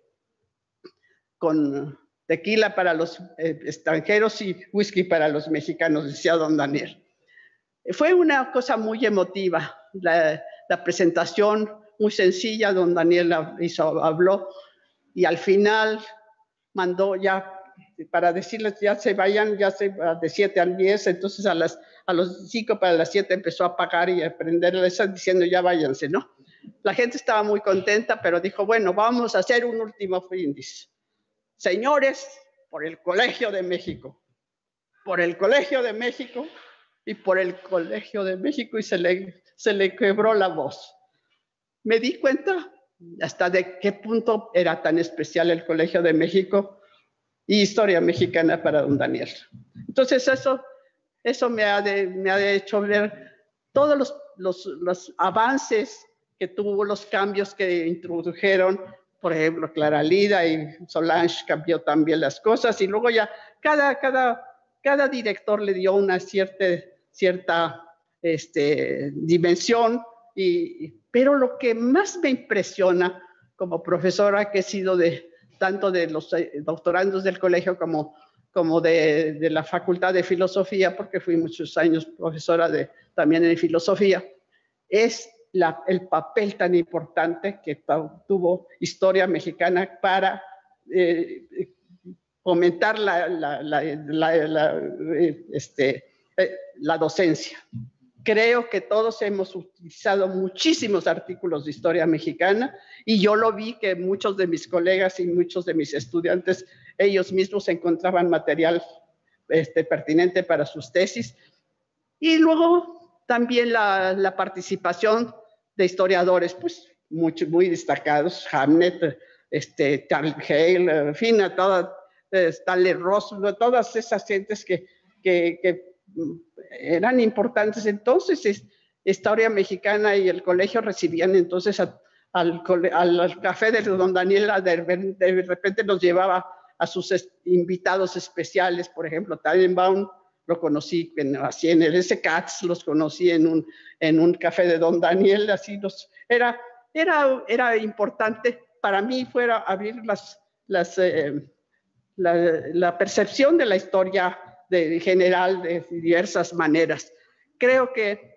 con tequila para los extranjeros y whisky para los mexicanos, decía don Daniel. Fue una cosa muy emotiva, la presentación muy sencilla. Don Daniel habló, y al final mandó ya para decirles ya se vayan, de 7 a 10, entonces a los 5 para las 7 empezó a apagar y a prenderles diciendo ya váyanse, ¿no? La gente estaba muy contenta, pero dijo, bueno, vamos a hacer un último brindis. Señores, por el Colegio de México, por el Colegio de México y por el Colegio de México, y se le quebró la voz. Me di cuenta hasta de qué punto era tan especial el Colegio de México, y historia mexicana para don Daniel. Entonces eso me ha hecho ver todos los avances que tuvo, los cambios que introdujeron. Por ejemplo, Clara Lida y Solange cambió también las cosas, y luego ya cada director le dio una cierta dimensión, pero lo que más me impresiona como profesora, que he sido tanto de los doctorandos del colegio como de la Facultad de Filosofía, porque fui muchos años profesora también en filosofía, es el papel tan importante que tuvo Historia Mexicana para fomentar la docencia. Creo que todos hemos utilizado muchísimos artículos de historia mexicana, y yo lo vi que muchos de mis colegas y muchos de mis estudiantes, ellos mismos encontraban material pertinente para sus tesis. Y luego también la participación de historiadores, pues muy destacados, Hamnet, Charles Hale, en fin, Stanley Ross, todas esas gentes que eran importantes. Entonces, Historia Mexicana y el colegio recibían entonces al café de don Daniel, de repente nos llevaba a sus invitados especiales. Por ejemplo, Tannenbaum lo conocí así en el S-Cats, los conocí en un café de don Daniel, así era importante para mí, fuera abrir la percepción de la historia en general de diversas maneras. Creo que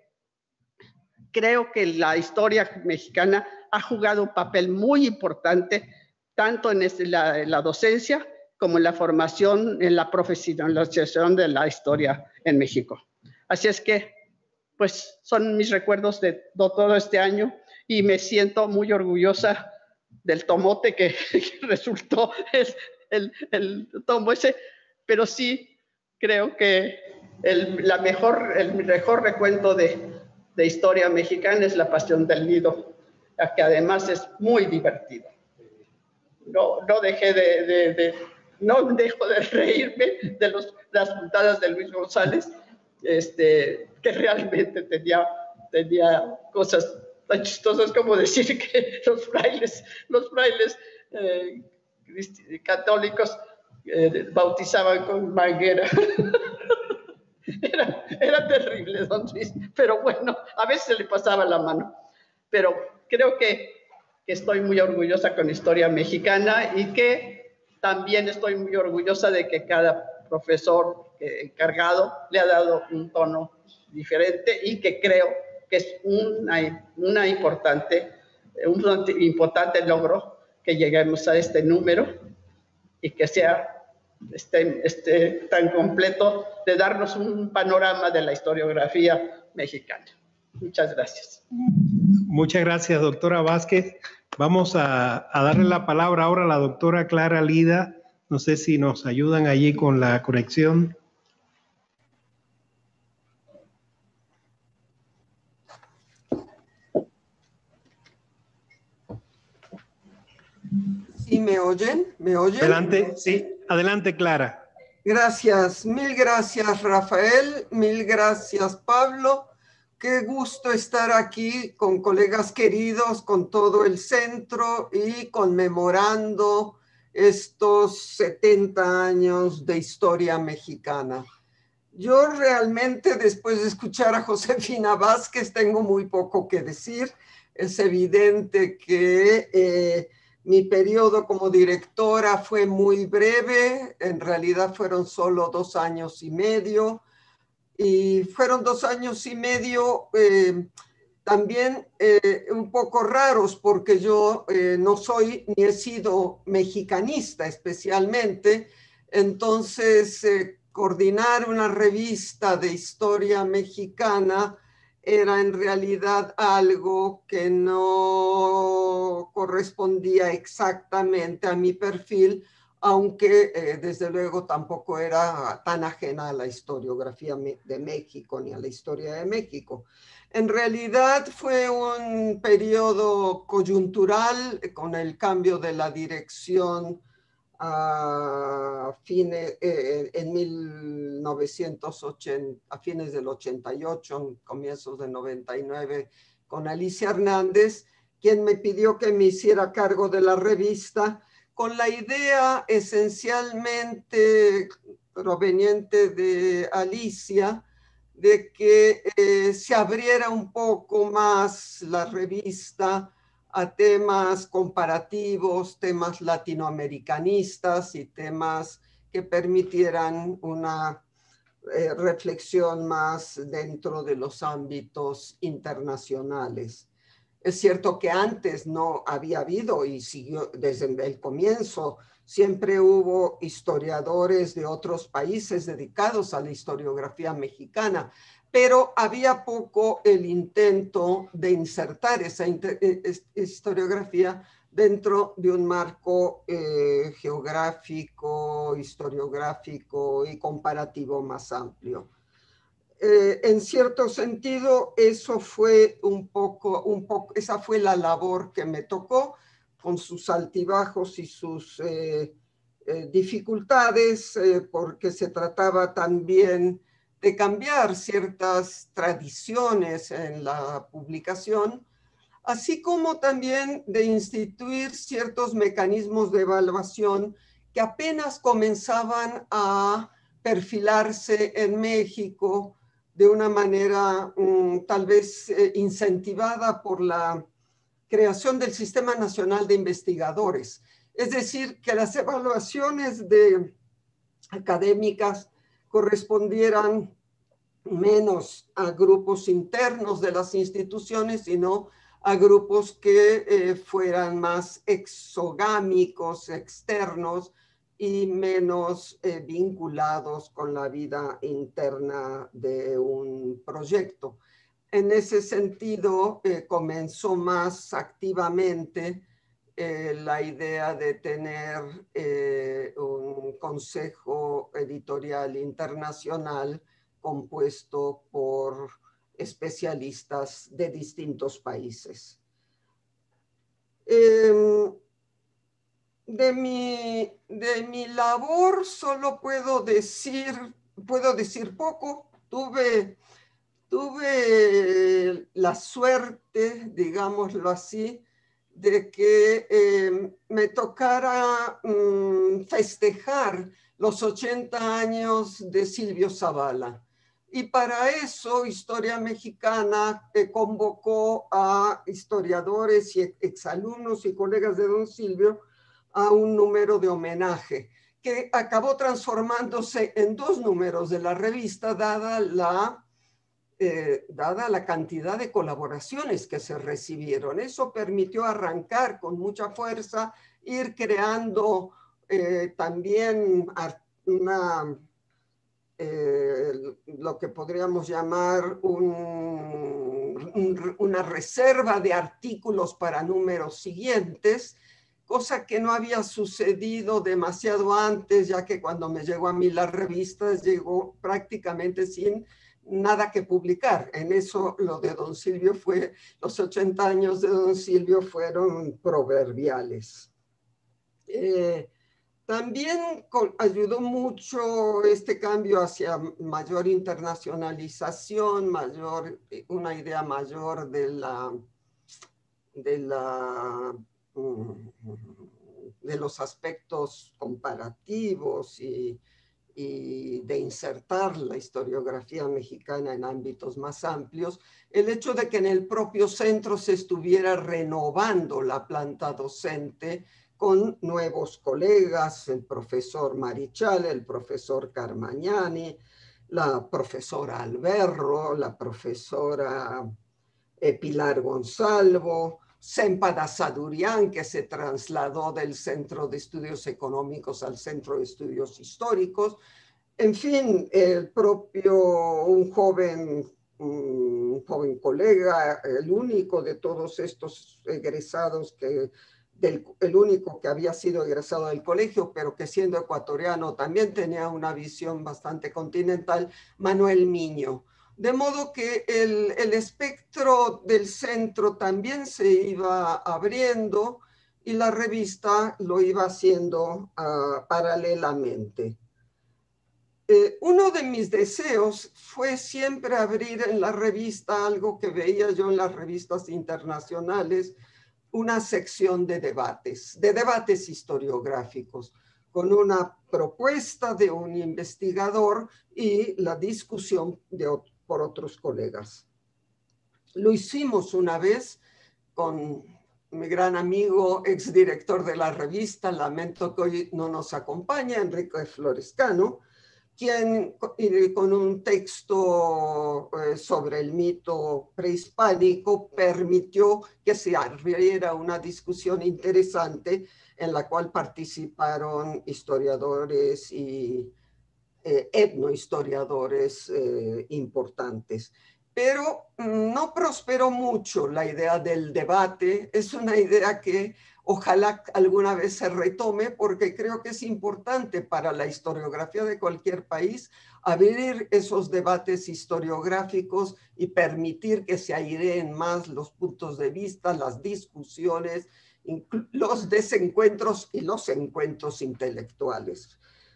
la historia mexicana ha jugado un papel muy importante tanto en la docencia como en la formación, en la profesionalización de la historia en México. Así es que, pues, son mis recuerdos de todo este año, y me siento muy orgullosa del tomote que resultó el tomo ese, pero sí creo que el mejor recuento de historia mexicana es La Pasión del Nido, que además es muy divertido. No dejo de reírme de las puntadas de Luis González, que realmente tenía cosas tan chistosas como decir que los frailes católicos bautizaban con manguera. Era terrible, don Luis, pero bueno, a veces se le pasaba la mano. Pero creo que estoy muy orgullosa con Historia Mexicana, y que también estoy muy orgullosa de que cada profesor encargado le ha dado un tono diferente, y que creo que es un importante logro que lleguemos a este número, y que sea tan completo, de darnos un panorama de la historiografía mexicana. Muchas gracias. Muchas gracias, doctora Vázquez. Vamos a darle la palabra ahora a la doctora Clara Lida. No sé si nos ayudan allí con la conexión. ¿Sí me oyen? ¿Me oyen? Adelante, sí. Adelante, Clara. Gracias. Mil gracias, Rafael. Mil gracias, Pablo. Qué gusto estar aquí con colegas queridos, con todo el centro, y conmemorando estos 70 años de historia mexicana. Yo realmente, después de escuchar a Josefina Vázquez, tengo muy poco que decir. Es evidente que mi periodo como directora fue muy breve. En realidad fueron solo 2 años y medio. Y fueron 2 años y medio también un poco raros, porque yo no soy ni he sido mexicanista especialmente. Entonces, coordinar una revista de historia mexicana era en realidad algo que no correspondía exactamente a mi perfil, aunque desde luego tampoco era tan ajena a la historiografía de México ni a la historia de México. En realidad fue un periodo coyuntural con el cambio de la dirección a fines del 88, comienzos del 99, con Alicia Hernández, quien me pidió que me hiciera cargo de la revista, con la idea esencialmente proveniente de Alicia, de que se abriera un poco más la revista a temas comparativos, temas latinoamericanistas y temas que permitieran una reflexión más dentro de los ámbitos internacionales. Es cierto que antes no había habido, y siguió desde el comienzo, siempre hubo historiadores de otros países dedicados a la historiografía mexicana, pero había poco el intento de insertar esa historiografía dentro de un marco geográfico, historiográfico y comparativo más amplio. En cierto sentido, eso fue esa fue la labor que me tocó, con sus altibajos y sus dificultades, porque se trataba también de cambiar ciertas tradiciones en la publicación, así como también de instituir ciertos mecanismos de evaluación que apenas comenzaban a perfilarse en México de una manera tal vez incentivada por la creación del Sistema Nacional de Investigadores. Es decir, que las evaluaciones académicas correspondieran menos a grupos internos de las instituciones, sino a grupos que fueran más exogámicos, externos, y menos vinculados con la vida interna de un proyecto. En ese sentido, comenzó más activamente la idea de tener un consejo editorial internacional compuesto por especialistas de distintos países. De mi labor solo puedo decir poco. Tuve la suerte, digámoslo así, de que me tocara festejar los 80 años de Silvio Zavala. Y para eso Historia Mexicana convocó a historiadores y exalumnos y colegas de don Silvio a un número de homenaje que acabó transformándose en 2 números de la revista, dada la cantidad de colaboraciones que se recibieron. Eso permitió arrancar con mucha fuerza, ir creando también lo que podríamos llamar una reserva de artículos para números siguientes, cosa que no había sucedido demasiado antes, ya que cuando me llegó a mí la revista llegó prácticamente sin nada que publicar. En eso lo de don Silvio los 80 años de don Silvio fueron proverbiales. También ayudó mucho este cambio hacia mayor internacionalización, una idea mayor de los aspectos comparativos y de insertar la historiografía mexicana en ámbitos más amplios, el hecho de que en el propio centro se estuviera renovando la planta docente con nuevos colegas, el profesor Marichal, el profesor Carmagnani, la profesora Alberro, la profesora Pilar Gonzalvo, Sempa Dasadurian, que se trasladó del Centro de Estudios Económicos al Centro de Estudios Históricos. En fin, un joven colega, el único de todos estos egresados, el único que había sido egresado del colegio, pero que siendo ecuatoriano también tenía una visión bastante continental, Manuel Miño. De modo que el espectro del centro también se iba abriendo y la revista lo iba haciendo paralelamente. Uno de mis deseos fue siempre abrir en la revista algo que veía yo en las revistas internacionales, una sección de debates historiográficos, con una propuesta de un investigador y la discusión por otros colegas. Lo hicimos una vez con mi gran amigo, exdirector de la revista, lamento que hoy no nos acompaña, Enrique Florescano, quien con un texto sobre el mito prehispánico permitió que se abriera una discusión interesante en la cual participaron historiadores y etnohistoriadores importantes. Pero no prosperó mucho la idea del debate. Es una idea que ojalá alguna vez se retome, porque creo que es importante para la historiografía de cualquier país abrir esos debates historiográficos y permitir que se aireen más los puntos de vista, las discusiones, los desencuentros y los encuentros intelectuales.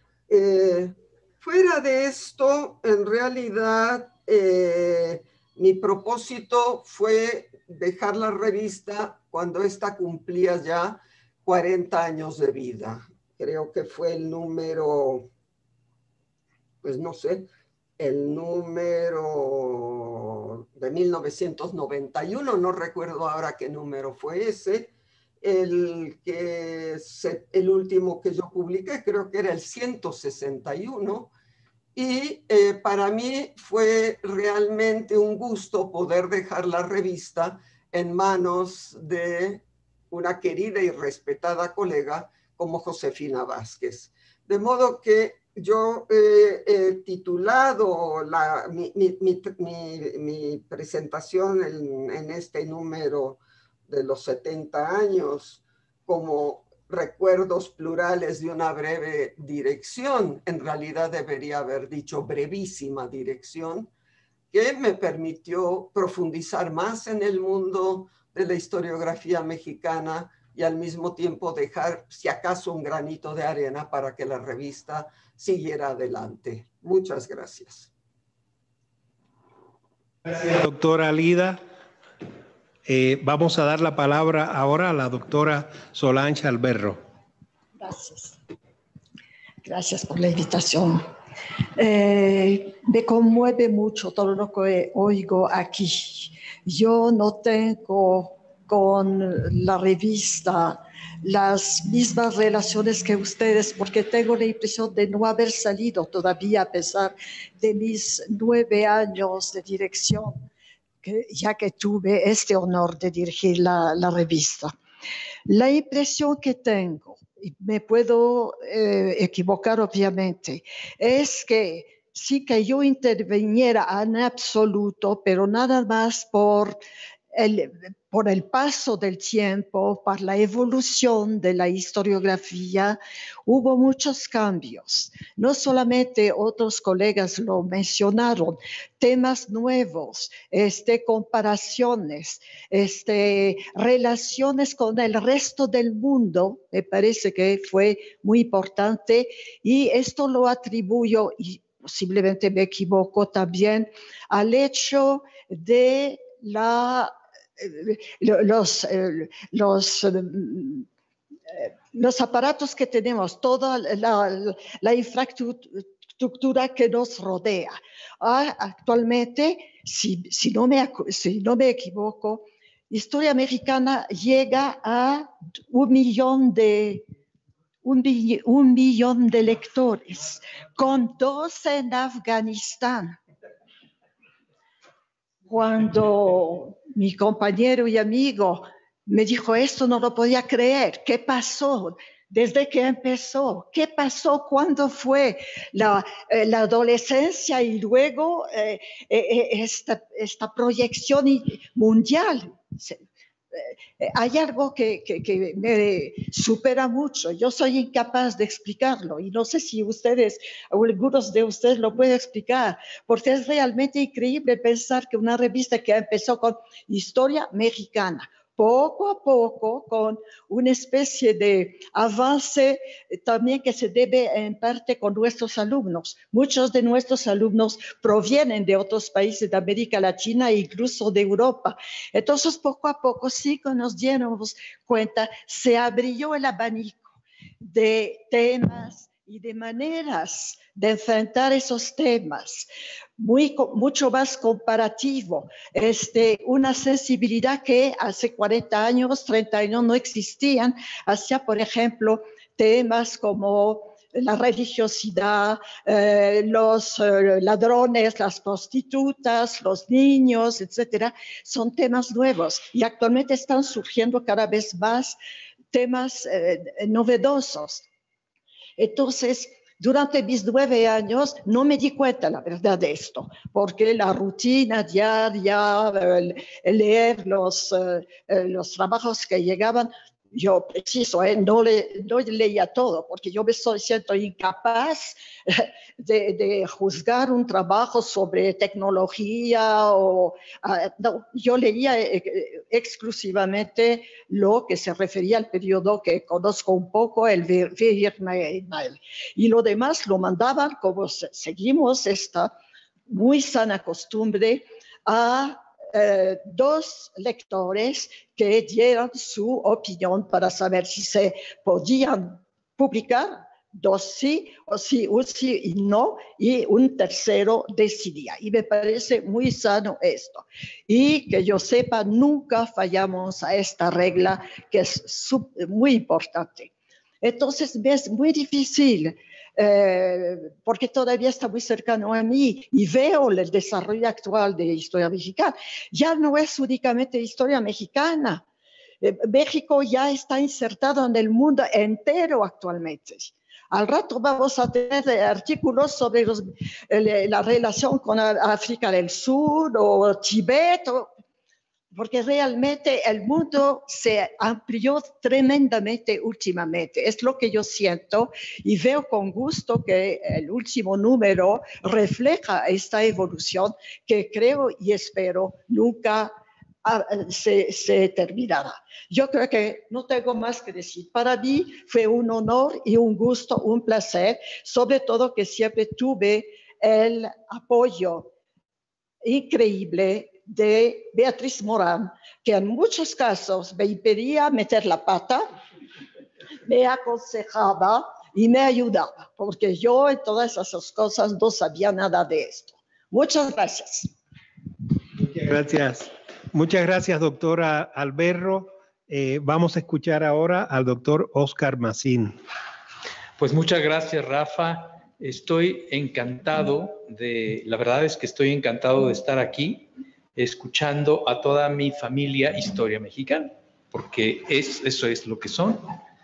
Fuera de esto, en realidad, mi propósito fue dejar la revista cuando ésta cumplía ya 40 años de vida. Creo que fue el número, pues no sé, el número de 1991, no recuerdo ahora qué número fue ese. El último que yo publiqué creo que era el 161. Y para mí fue realmente un gusto poder dejar la revista en manos de una querida y respetada colega como Josefina Vázquez. De modo que yo he titulado mi presentación en este número de los 70 años como recuerdos plurales de una breve dirección. En realidad debería haber dicho brevísima dirección, que me permitió profundizar más en el mundo de la historiografía mexicana y al mismo tiempo dejar, si acaso, un granito de arena para que la revista siguiera adelante. Muchas gracias. Gracias, doctora Lida. Vamos a dar la palabra ahora a la doctora Solange Alberro. Gracias. Gracias por la invitación. Me conmueve mucho todo lo que oigo aquí. Yo no tengo con la revista las mismas relaciones que ustedes, porque tengo la impresión de no haber salido todavía a pesar de mis 9 años de dirección, ya que tuve este honor de dirigir la revista. La impresión que tengo, y me puedo equivocar obviamente, es que sí que yo interviniera en absoluto, pero nada más por el paso del tiempo, por la evolución de la historiografía, hubo muchos cambios. No solamente otros colegas lo mencionaron, temas nuevos, comparaciones, relaciones con el resto del mundo, me parece que fue muy importante, y esto lo atribuyo, y posiblemente me equivoco también, al hecho de los aparatos que tenemos, toda la infraestructura que nos rodea. Actualmente, si no me equivoco, Historia Americana llega a 1 millón de lectores, con 2 en Afganistán. Cuando mi compañero y amigo me dijo esto, no lo podía creer. ¿Qué pasó? ¿Desde que empezó? ¿Qué pasó? ¿Cuándo fue la adolescencia y luego esta proyección mundial? Hay algo que me supera mucho. Yo soy incapaz de explicarlo y no sé si ustedes o algunos de ustedes lo pueden explicar, porque es realmente increíble pensar que una revista que empezó con Historia Mexicana, poco a poco, con una especie de avance también que se debe en parte con nuestros alumnos. Muchos de nuestros alumnos provienen de otros países de América Latina e incluso de Europa. Entonces, poco a poco, sí que nos dimos cuenta, se abrió el abanico de temas y de maneras de enfrentar esos temas, mucho más comparativo, una sensibilidad que hace 40 años, 30 años no existían, hacia, por ejemplo, temas como la religiosidad, los ladrones, las prostitutas, los niños, etcétera, son temas nuevos y actualmente están surgiendo cada vez más temas novedosos. Entonces, durante mis 9 años no me di cuenta, la verdad, de esto, porque la rutina diaria, leer los trabajos que llegaban, yo preciso, no leía todo, porque yo me siento incapaz de juzgar un trabajo sobre tecnología. No, yo leía exclusivamente lo que se refería al periodo que conozco un poco, el Wehrmacht. Y lo demás lo mandaban, como seguimos esta muy sana costumbre, a 2 lectores que dieran su opinión para saber si se podían publicar, 2 sí, o sí, un sí y no, y un tercero decidía. Y me parece muy sano esto. Y que yo sepa, nunca fallamos a esta regla, que es muy importante. Entonces, es muy difícil, porque todavía está muy cercano a mí y veo el desarrollo actual de historia mexicana. Ya no es únicamente historia mexicana. México ya está insertado en el mundo entero actualmente. Al rato vamos a tener artículos sobre la relación con África del Sur o Tibet, porque realmente el mundo se amplió tremendamente últimamente. Es lo que yo siento y veo con gusto que el último número refleja esta evolución que creo y espero nunca se terminará. Yo creo que no tengo más que decir. Para mí fue un honor y un gusto, un placer, sobre todo que siempre tuve el apoyo increíble de Beatriz Morán, que en muchos casos me impedía meter la pata, me aconsejaba y me ayudaba, porque yo en todas esas cosas no sabía nada de esto. Muchas gracias. Muchas gracias. Muchas gracias, doctora Alberro. Vamos a escuchar ahora al doctor Óscar Macín. Pues muchas gracias, Rafa. Estoy encantado la verdad es que estoy encantado de estar aquí escuchando a toda mi familia Historia Mexicana, porque eso es lo que son.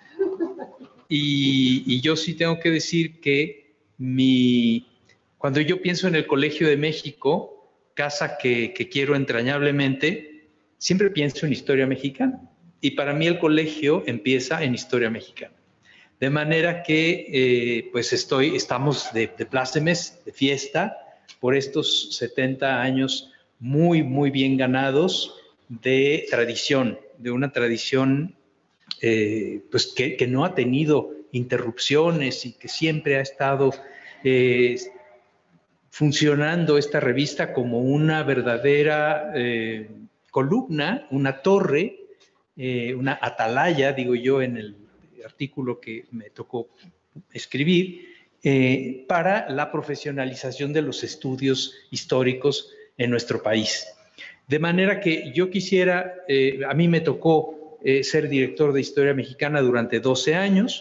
Y yo sí tengo que decir que cuando yo pienso en el Colegio de México, casa que quiero entrañablemente, siempre pienso en Historia Mexicana. Y para mí el colegio empieza en Historia Mexicana. De manera que pues estamos de plácemes, de fiesta, por estos 70 años muy, muy bien ganados de tradición, de una tradición pues que no ha tenido interrupciones y que siempre ha estado funcionando esta revista como una verdadera columna, una torre, una atalaya, digo yo en el artículo que me tocó escribir, para la profesionalización de los estudios históricos en nuestro país. De manera que yo quisiera, a mí me tocó ser director de Historia Mexicana durante 12 años.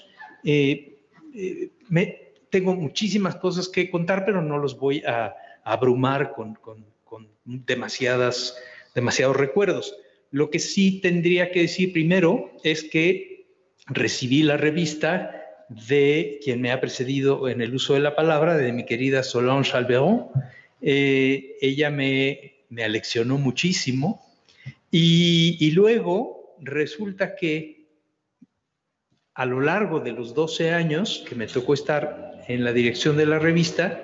Tengo muchísimas cosas que contar, pero no los voy a abrumar con demasiados recuerdos. Lo que sí tendría que decir primero es que recibí la revista de quien me ha precedido en el uso de la palabra, de mi querida Solange Alberon. Ella me aleccionó muchísimo y luego resulta que a lo largo de los 12 años que me tocó estar en la dirección de la revista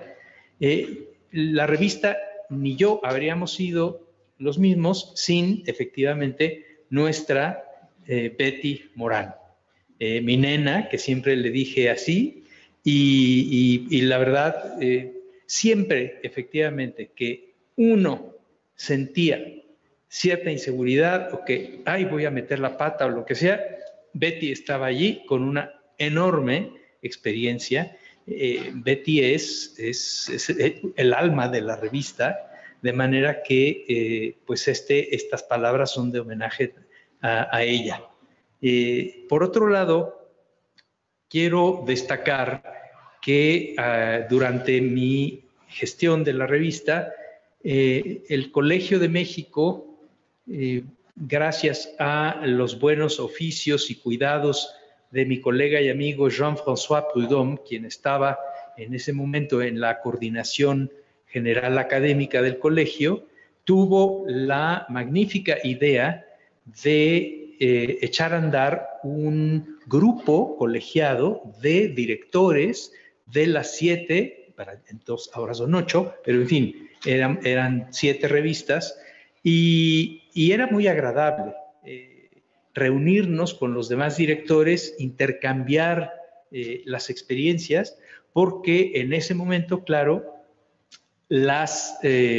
ni yo habríamos sido los mismos sin efectivamente nuestra Betty Morán, mi nena, que siempre le dije así, y la verdad, siempre efectivamente que uno sentía cierta inseguridad o que, ay, voy a meter la pata o lo que sea, Betty estaba allí con una enorme experiencia. Betty es el alma de la revista, de manera que pues estas palabras son de homenaje a ella. Por otro lado, quiero destacar que durante mi gestión de la revista, el Colegio de México, gracias a los buenos oficios y cuidados de mi colega y amigo Jean-François Prudhomme, quien estaba en ese momento en la coordinación general académica del colegio, tuvo la magnífica idea de echar a andar un grupo colegiado de directores de las 7, entonces ahora son 8, pero en fin, eran 7 revistas, y era muy agradable reunirnos con los demás directores, intercambiar las experiencias, porque en ese momento, claro, las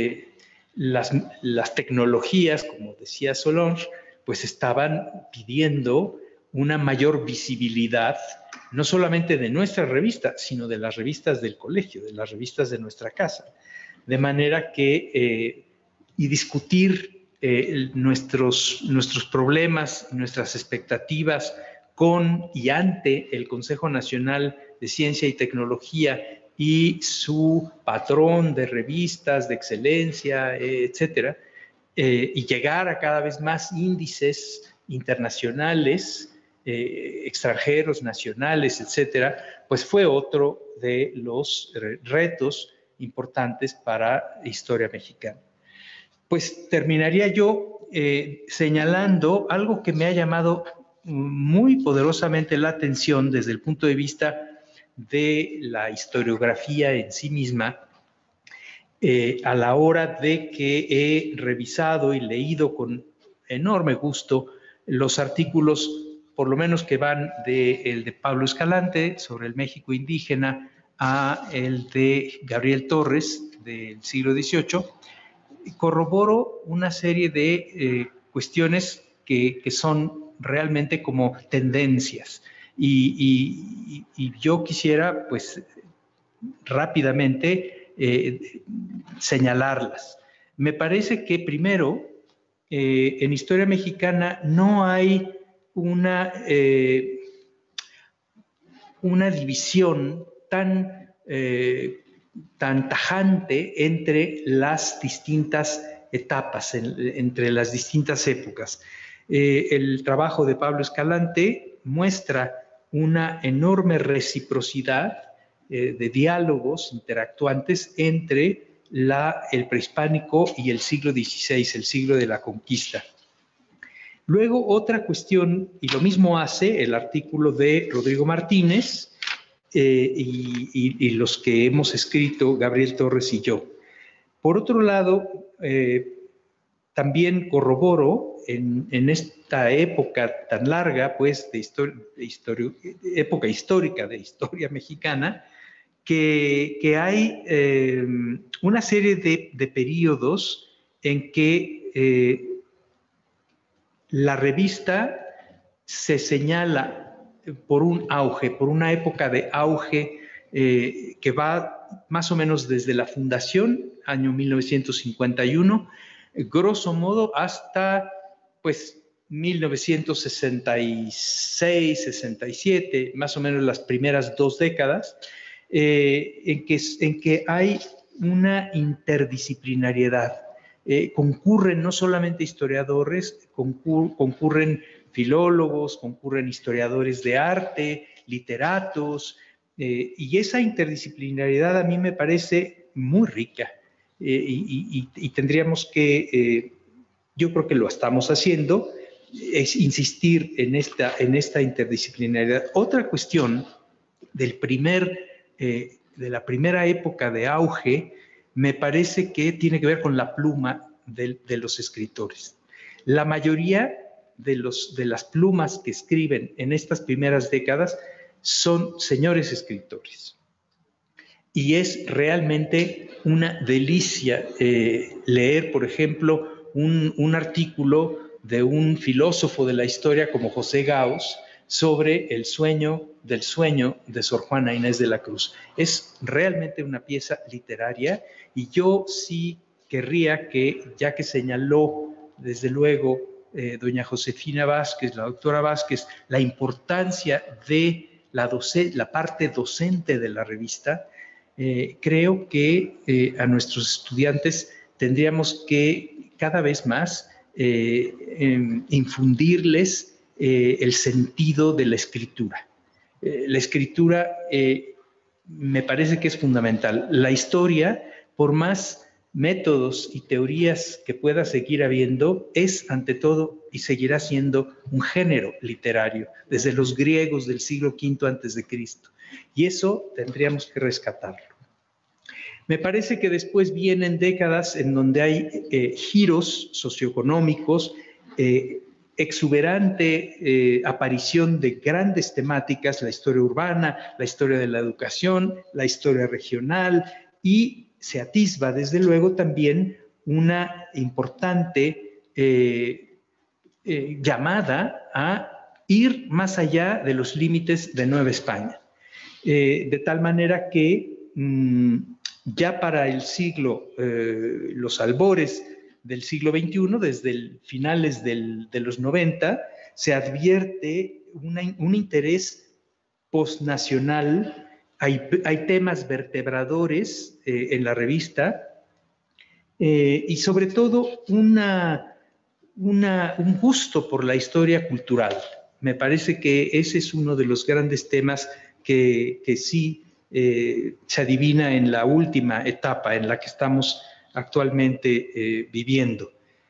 tecnologías, como decía Solange, pues estaban pidiendo una mayor visibilidad, no solamente de nuestra revista, sino de las revistas del colegio, de las revistas de nuestra casa. De manera que, y discutir nuestros problemas, nuestras expectativas con y ante el Consejo Nacional de Ciencia y Tecnología y su patrón de revistas de excelencia, etcétera, y llegar a cada vez más índices internacionales, extranjeros, nacionales, etcétera, pues fue otro de los retos importantes para la historia mexicana. Pues terminaría yo señalando algo que me ha llamado muy poderosamente la atención desde el punto de vista de la historiografía en sí misma, a la hora de que he revisado y leído con enorme gusto los artículos, por lo menos que van del de Pablo Escalante sobre el México indígena a el de Gabriel Torres del siglo XVIII, corroboro una serie de cuestiones que son realmente como tendencias. Y yo quisiera, pues, rápidamente señalarlas. Me parece que, primero, en historia mexicana no hay una división tan tajante entre las distintas etapas, entre las distintas épocas. El trabajo de Pablo Escalante muestra una enorme reciprocidad de diálogos interactuantes entre el prehispánico y el siglo XVI, el siglo de la conquista. Luego, otra cuestión, y lo mismo hace el artículo de Rodrigo Martínez y los que hemos escrito Gabriel Torres y yo. Por otro lado, también corroboro en esta época tan larga, pues, época histórica de historia mexicana, que hay una serie de periodos en que la revista se señala por un auge, por una época de auge que va más o menos desde la fundación, año 1951, grosso modo hasta, pues, 1966, 67, más o menos las primeras 2 décadas, en que hay una interdisciplinariedad. Concurren no solamente historiadores, concurren filólogos, concurren historiadores de arte, literatos, y esa interdisciplinariedad a mí me parece muy rica, y tendríamos que, yo creo que lo estamos haciendo, es insistir en esta interdisciplinariedad. Otra cuestión de la primera época de auge me parece que tiene que ver con la pluma de los escritores. La mayoría de las plumas que escriben en estas primeras décadas son señores escritores. Y es realmente una delicia leer, por ejemplo, un artículo de un filósofo de la historia como José Gauss sobre el sueño del sueño de Sor Juana Inés de la Cruz. Es realmente una pieza literaria y yo sí querría que, ya que señaló desde luego doña Josefina Vázquez, la doctora Vázquez, la importancia de la parte docente de la revista, creo que a nuestros estudiantes tendríamos que cada vez más infundirles el sentido de la escritura. La escritura me parece que es fundamental. La historia, por más métodos y teorías que pueda seguir habiendo, es ante todo y seguirá siendo un género literario, desde los griegos del siglo V a.C. Y eso tendríamos que rescatarlo. Me parece que después vienen décadas en donde hay giros socioeconómicos, exuberante aparición de grandes temáticas, la historia urbana, la historia de la educación, la historia regional, y se atisba desde luego también una importante llamada a ir más allá de los límites de Nueva España. De tal manera que ya para el siglo, los albores del siglo XXI, desde finales de los 90, se advierte un interés postnacional. Hay temas vertebradores en la revista y sobre todo un gusto por la historia cultural. Me parece que ese es uno de los grandes temas que sí se adivina en la última etapa en la que estamos actualmente viviendo.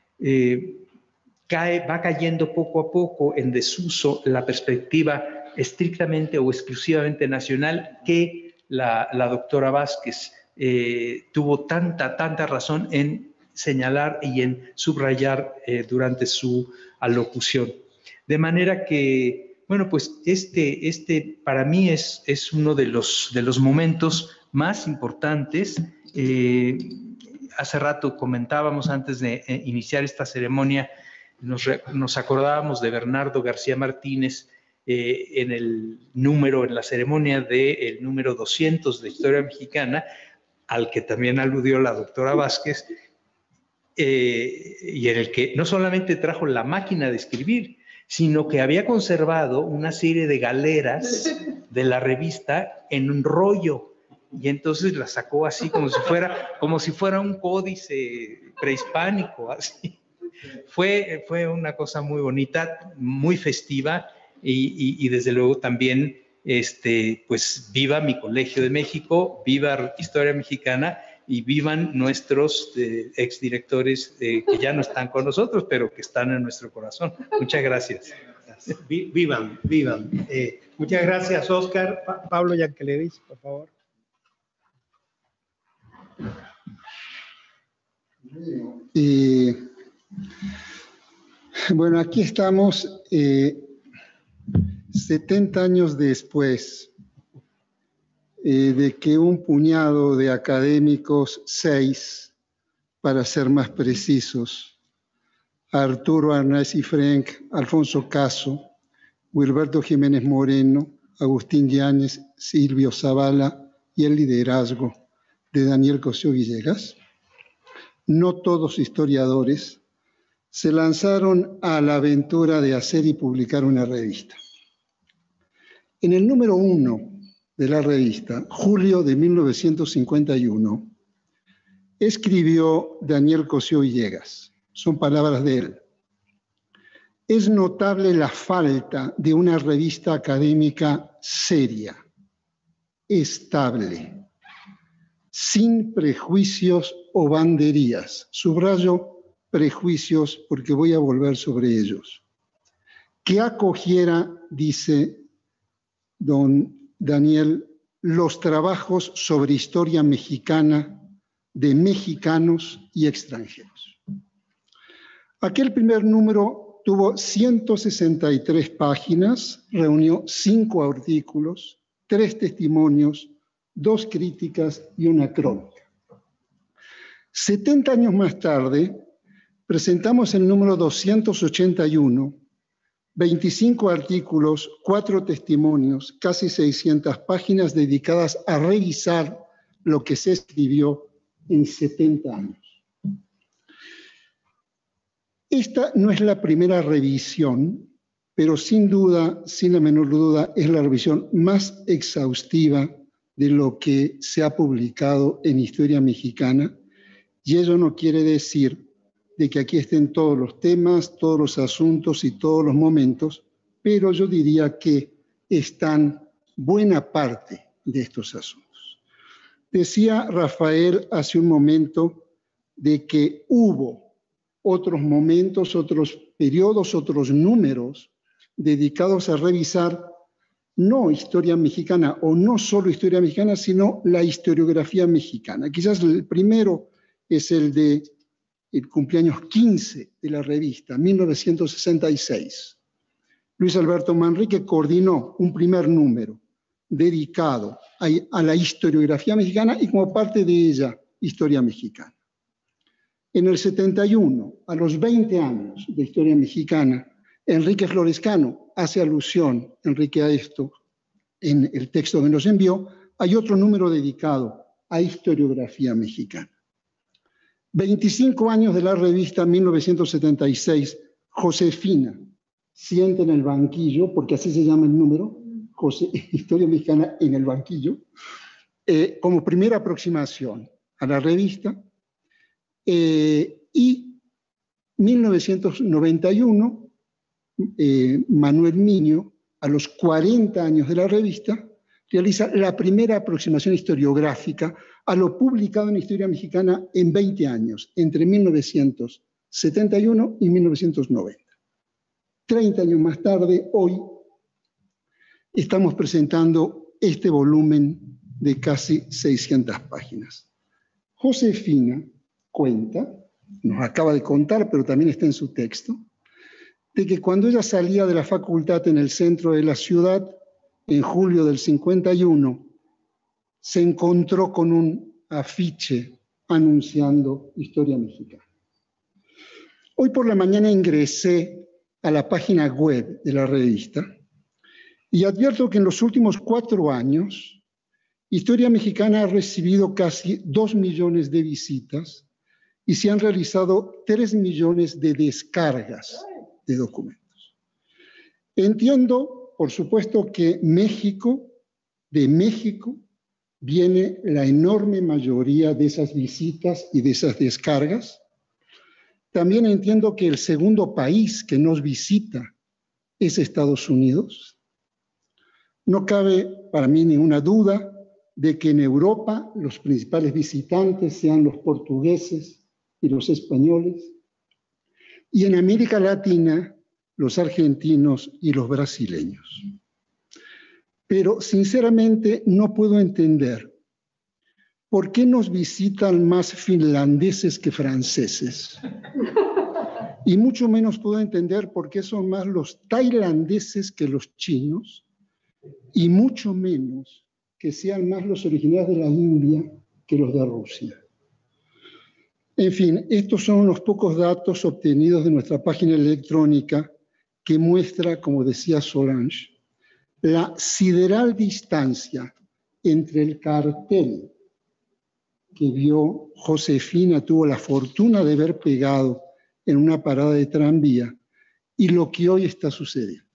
Va cayendo poco a poco en desuso la perspectiva estrictamente o exclusivamente nacional que la doctora Vázquez tuvo tanta razón en señalar y en subrayar durante su alocución. De manera que, bueno, pues este para mí es uno de los momentos más importantes. Hace rato comentábamos, antes de iniciar esta ceremonia, nos acordábamos de Bernardo García Martínez en la ceremonia del número 200 de Historia Mexicana, al que también aludió la doctora Vázquez, y en el que no solamente trajo la máquina de escribir, sino que había conservado una serie de galeras de la revista en un rollo, y entonces la sacó así como si fuera un códice prehispánico, así. Fue una cosa muy bonita, muy festiva, y desde luego también, pues viva mi Colegio de México, viva Historia Mexicana, y vivan nuestros exdirectores que ya no están con nosotros, pero que están en nuestro corazón. Muchas gracias. Vivan. Muchas gracias, Óscar. Pablo Yankelevich, por favor. Bueno, aquí estamos 70 años después de que un puñado de académicos, 6, para ser más precisos, Arturo Arnaiz y Frank, Alfonso Caso, Wilberto Jiménez Moreno, Agustín Yáñez, Silvio Zavala y el liderazgo de Daniel Cosío Villegas, no todos historiadores, se lanzaron a la aventura de hacer y publicar una revista. En el número 1 de la revista, julio de 1951, escribió Daniel Cosío Villegas. Son palabras de él. Es notable la falta de una revista académica seria, estable, sin prejuicios o banderías. Subrayo prejuicios porque voy a volver sobre ellos. Que acogiera, dice don Daniel, los trabajos sobre historia mexicana de mexicanos y extranjeros. Aquel primer número tuvo 163 páginas, reunió 5 artículos, 3 testimonios, 2 críticas y una crónica. 70 años más tarde, presentamos el número 281, 25 artículos, 4 testimonios, casi 600 páginas dedicadas a revisar lo que se escribió en 70 años. Esta no es la primera revisión, pero sin duda, sin la menor duda, es la revisión más exhaustiva de lo que se ha publicado en historia mexicana, y ello no quiere decir de que aquí estén todos los temas, todos los asuntos y todos los momentos, pero yo diría que están buena parte de estos asuntos. Decía Rafael hace un momento de que hubo otros momentos, otros periodos, otros números dedicados a revisar no historia mexicana o no solo historia mexicana, sino la historiografía mexicana. Quizás el primero es el cumpleaños 15 de la revista, 1966. Luis Alberto Manrique coordinó un primer número dedicado a la historiografía mexicana y como parte de ella, historia mexicana. En el 71, a los 20 años de historia mexicana, Enrique Florescano hace alusión, Enrique, a esto en el texto que nos envió. Hay otro número dedicado a historiografía mexicana. 25 años de la revista, 1976, Josefina sienta en el banquillo, porque así se llama el número, Historia Mexicana en el banquillo, como primera aproximación a la revista. Y 1991, Manuel Miño, a los 40 años de la revista, realiza la primera aproximación historiográfica a lo publicado en Historia Mexicana en 20 años, entre 1971 y 1990. 30 años más tarde, hoy, estamos presentando este volumen de casi 600 páginas. Josefina cuenta, nos acaba de contar, pero también está en su texto, de que cuando ella salía de la facultad en el centro de la ciudad, en julio del 51, se encontró con un afiche anunciando Historia Mexicana. Hoy por la mañana ingresé a la página web de la revista y advierto que en los últimos 4 años, Historia Mexicana ha recibido casi 2 millones de visitas y se han realizado 3 millones de descargas de documentos. Entiendo, por supuesto, que de México, viene la enorme mayoría de esas visitas y de esas descargas. También entiendo que el segundo país que nos visita es Estados Unidos. No cabe para mí ninguna duda de que en Europa los principales visitantes sean los portugueses y los españoles, y en América Latina los argentinos y los brasileños. Pero sinceramente no puedo entender por qué nos visitan más finlandeses que franceses. Y mucho menos puedo entender por qué son más los tailandeses que los chinos, y mucho menos que sean más los originarios de la India que los de Rusia. En fin, estos son unos pocos datos obtenidos de nuestra página electrónica que muestra, como decía Solange, la sideral distancia entre el cartel que vio Josefina, tuvo la fortuna de ver pegado en una parada de tranvía, y lo que hoy está sucediendo.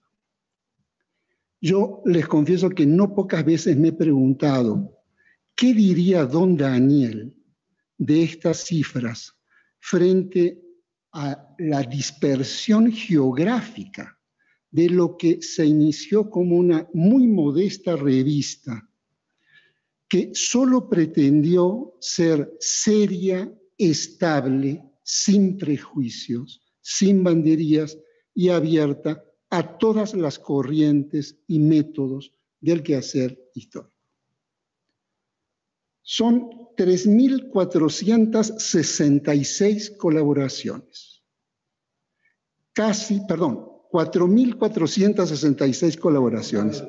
Yo les confieso que no pocas veces me he preguntado, ¿qué diría don Daniel de estas cifras frente a la dispersión geográfica de lo que se inició como una muy modesta revista que solo pretendió ser seria, estable, sin prejuicios, sin banderías y abierta a todas las corrientes y métodos del quehacer histórico? Son 3.466 colaboraciones. 4.466 colaboraciones.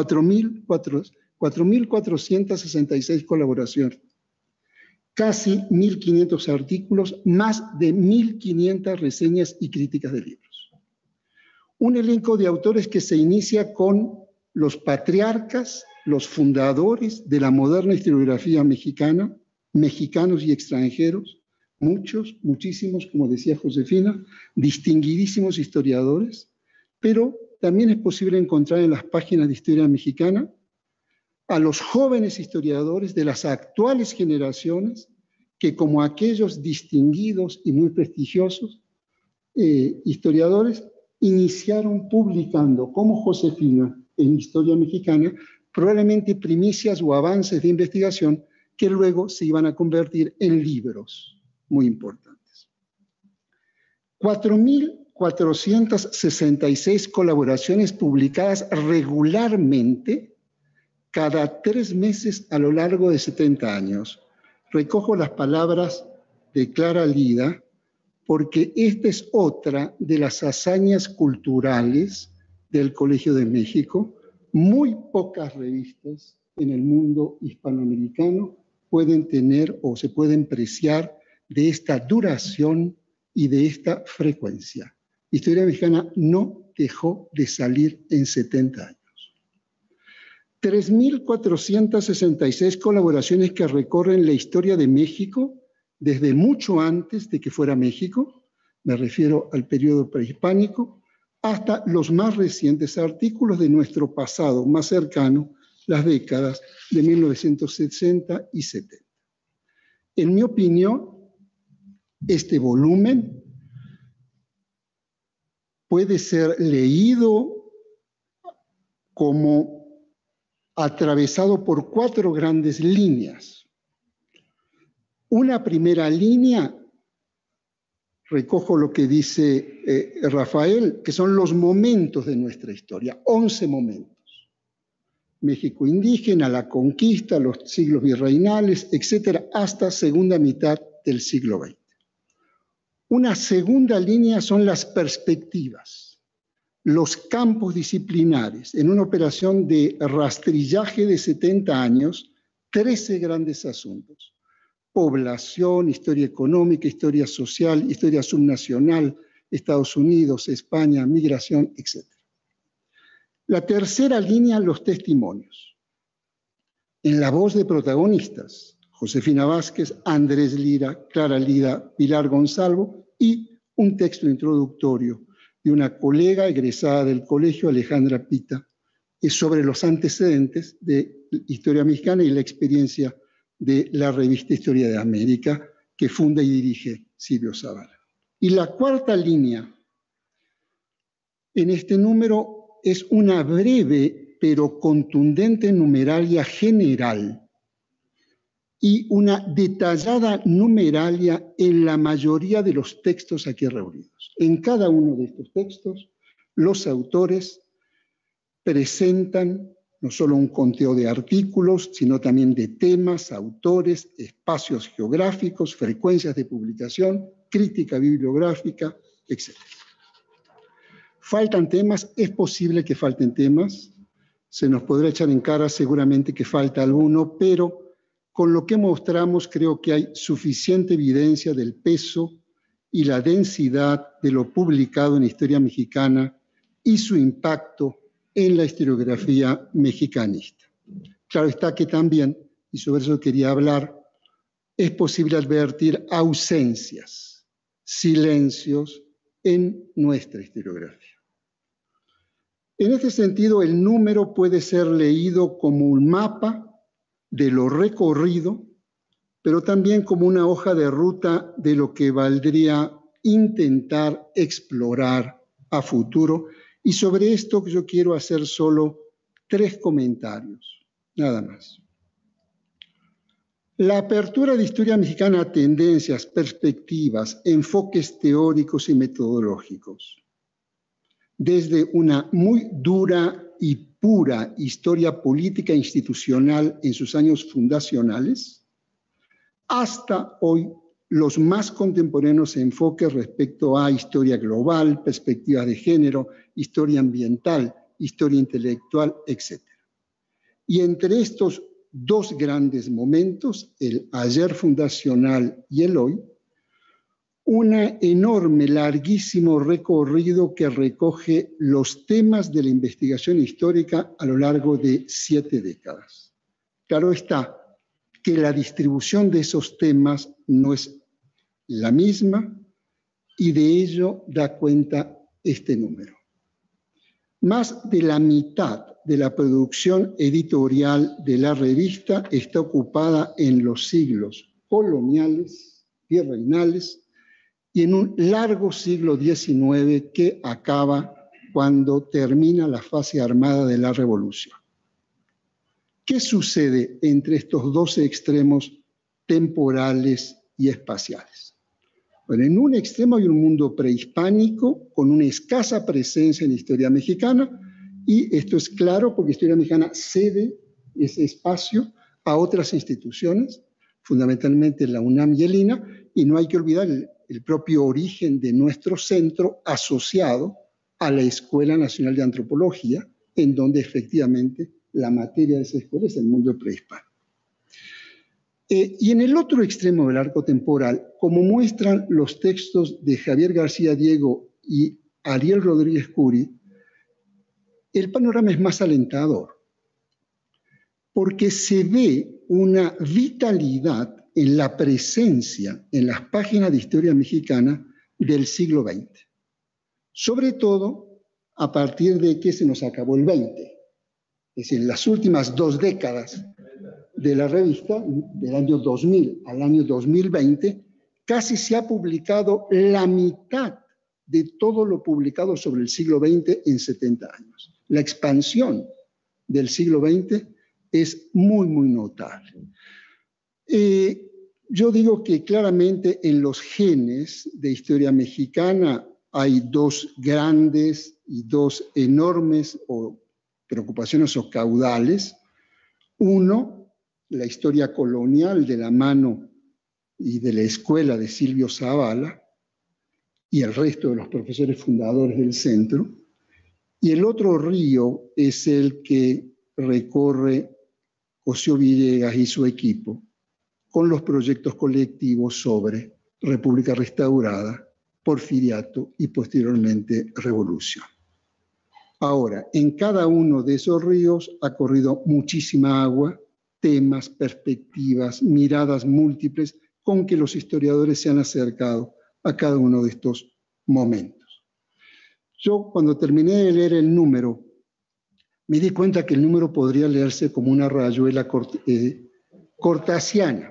4.466 colaboraciones. Casi 1.500 artículos, más de 1.500 reseñas y críticas de libros. Un elenco de autores que se inicia con los patriarcas, los fundadores de la moderna historiografía mexicana, mexicanos y extranjeros, muchos, muchísimos, como decía Josefina, distinguidísimos historiadores, pero también es posible encontrar en las páginas de historia mexicana a los jóvenes historiadores de las actuales generaciones que, como aquellos distinguidos y muy prestigiosos historiadores, iniciaron publicando, como Josefina, en Historia Mexicana, probablemente primicias o avances de investigación que luego se iban a convertir en libros muy importantes. 4.466 colaboraciones publicadas regularmente cada 3 meses a lo largo de 70 años. Recojo las palabras de Clara Lida porque esta es otra de las hazañas culturales del Colegio de México. Muy pocas revistas en el mundo hispanoamericano pueden tener o se pueden preciar de esta duración y de esta frecuencia. Historia Mexicana no dejó de salir en 70 años. 3.466 colaboraciones que recorren la historia de México desde mucho antes de que fuera México, me refiero al periodo prehispánico, hasta los más recientes artículos de nuestro pasado más cercano, las décadas de 1960 y 70. En mi opinión, este volumen puede ser leído como atravesado por 4 grandes líneas. Una primera línea, recojo lo que dice Rafael, que son los momentos de nuestra historia, 11 momentos. México indígena, la conquista, los siglos virreinales, etcétera, hasta segunda mitad del siglo XX. Una segunda línea son las perspectivas, los campos disciplinares. En una operación de rastrillaje de 70 años, 13 grandes asuntos. Población, historia económica, historia social, historia subnacional, Estados Unidos, España, migración, etc. La tercera línea, los testimonios. En la voz de protagonistas, Josefina Vázquez, Andrés Lira, Clara Lida, Pilar Gonzalvo, y un texto introductorio de una colega egresada del colegio, Alejandra Pita, sobre los antecedentes de Historia Mexicana y la experiencia de la revista Historia de América, que funda y dirige Silvio Zavala. Y la cuarta línea en este número es una breve pero contundente numeralia general y una detallada numeralia en la mayoría de los textos aquí reunidos. En cada uno de estos textos, los autores presentan no solo un conteo de artículos, sino también de temas, autores, espacios geográficos, frecuencias de publicación, crítica bibliográfica, etc. ¿Faltan temas? Es posible que falten temas. Se nos podrá echar en cara seguramente que falta alguno, pero con lo que mostramos creo que hay suficiente evidencia del peso y la densidad de lo publicado en Historia Mexicana y su impacto en la historiografía mexicanista. Claro está que también, y sobre eso quería hablar, es posible advertir ausencias, silencios en nuestra historiografía. En este sentido, el número puede ser leído como un mapa de lo recorrido, pero también como una hoja de ruta de lo que valdría intentar explorar a futuro. Y sobre esto yo quiero hacer solo 3 comentarios, nada más. La apertura de Historia Mexicana a tendencias, perspectivas, enfoques teóricos y metodológicos, desde una muy dura y pura historia política institucional en sus años fundacionales, hasta hoy los más contemporáneos enfoques respecto a historia global, perspectivas de género, historia ambiental, historia intelectual, etc. Y entre estos dos grandes momentos, el ayer fundacional y el hoy, un enorme, larguísimo recorrido que recoge los temas de la investigación histórica a lo largo de 7 décadas. Claro está que la distribución de esos temas no es la misma y de ello da cuenta este número. Más de la mitad de la producción editorial de la revista está ocupada en los siglos coloniales, virreinales, y en un largo siglo XIX que acaba cuando termina la fase armada de la Revolución. ¿Qué sucede entre estos dos extremos temporales y espaciales? Bueno, en un extremo hay un mundo prehispánico con una escasa presencia en la historia mexicana, y esto es claro porque la historia mexicana cede ese espacio a otras instituciones, fundamentalmente la UNAM y el INA, y no hay que olvidar el propio origen de nuestro centro asociado a la Escuela Nacional de Antropología, en donde efectivamente la materia de esa escuela es el mundo prehispánico. Y en el otro extremo del arco temporal, como muestran los textos de Javier García Diego y Ariel Rodríguez Curi, el panorama es más alentador, porque se ve una vitalidad en la presencia en las páginas de historia mexicana del siglo XX. Sobre todo a partir de que se nos acabó el 20. Es decir, en las últimas 2 décadas de la revista, del año 2000 al año 2020, casi se ha publicado la mitad de todo lo publicado sobre el siglo XX en 70 años. La expansión del siglo XX es muy, muy notable. Yo digo que claramente en los genes de historia mexicana hay 2 grandes y 2 enormes preocupaciones o caudales. Uno, la historia colonial de la mano y de la escuela de Silvio Zavala y el resto de los profesores fundadores del centro. Y el otro río es el que recorre José Villegas y su equipo con los proyectos colectivos sobre República Restaurada, Porfiriato y posteriormente Revolución. Ahora, en cada uno de esos ríos ha corrido muchísima agua, temas, perspectivas, miradas múltiples con que los historiadores se han acercado a cada uno de estos momentos. Yo, cuando terminé de leer el número, me di cuenta que el número podría leerse como una rayuela cortasiana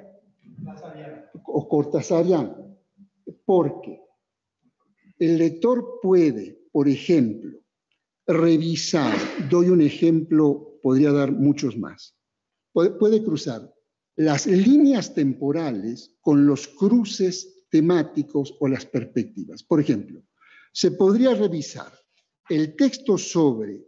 o cortasariana, porque el lector puede, por ejemplo, revisar, doy un ejemplo, podría dar muchos más, puede cruzar las líneas temporales con los cruces temáticos o las perspectivas. Por ejemplo, se podría revisar el texto sobre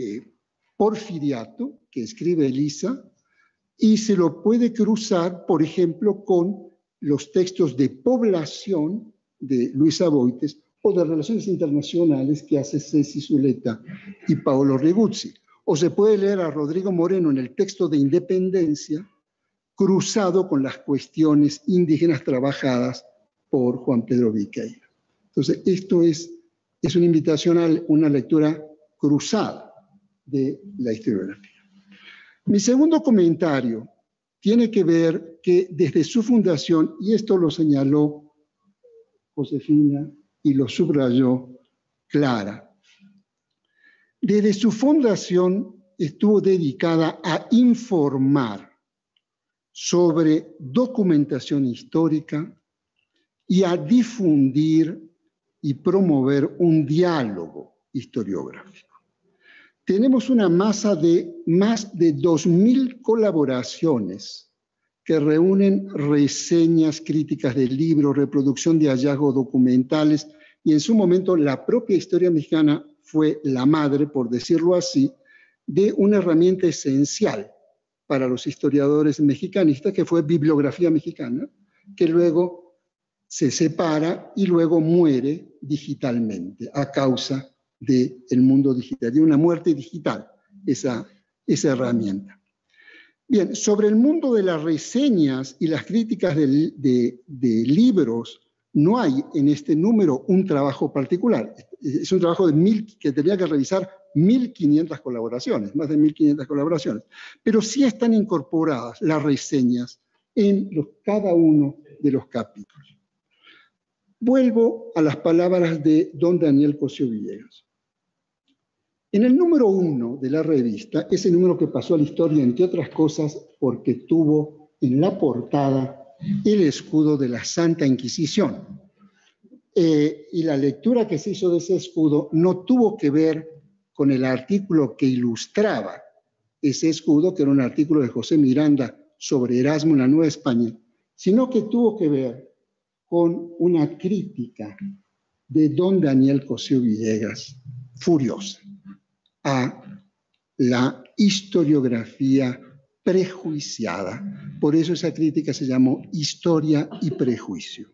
Porfiriato, que escribe Elisa, y se lo puede cruzar, por ejemplo, con los textos de población de Luisa Boites o de relaciones internacionales que hace Ceci Zuleta y Paolo Riguzzi. O se puede leer a Rodrigo Moreno en el texto de Independencia, cruzado con las cuestiones indígenas trabajadas por Juan Pedro Viqueira. Entonces, esto es una invitación a una lectura cruzada de la historiografía. Mi segundo comentario tiene que ver que desde su fundación, y esto lo señaló Josefina y lo subrayó Clara, desde su fundación estuvo dedicada a informar sobre documentación histórica y a difundir y promover un diálogo historiográfico. Tenemos una masa de más de 2.000 colaboraciones que reúnen reseñas críticas del libro, reproducción de hallazgos documentales, y en su momento la propia historia mexicana fue la madre, por decirlo así, de una herramienta esencial para los historiadores mexicanistas, que fue Bibliografía Mexicana, que luego se separa y luego muere digitalmente a causa del mundo digital. De una muerte digital, esa herramienta. Bien, sobre el mundo de las reseñas y las críticas de libros, no hay en este número un trabajo particular. Es un trabajo que tendría que revisar 1.500 colaboraciones, más de 1.500 colaboraciones. Pero sí están incorporadas las reseñas en cada uno de los capítulos. Vuelvo a las palabras de don Daniel Cosío Villegas. En el número 1 de la revista, ese número que pasó a la historia, entre otras cosas, porque tuvo en la portada el escudo de la Santa Inquisición. Y la lectura que se hizo de ese escudo no tuvo que ver con el artículo que ilustraba ese escudo, que era un artículo de José Miranda sobre Erasmo en la Nueva España, sino que tuvo que ver con una crítica de don Daniel Cosío Villegas, furiosa, a la historiografía prejuiciada. Por eso esa crítica se llamó Historia y Prejuicio.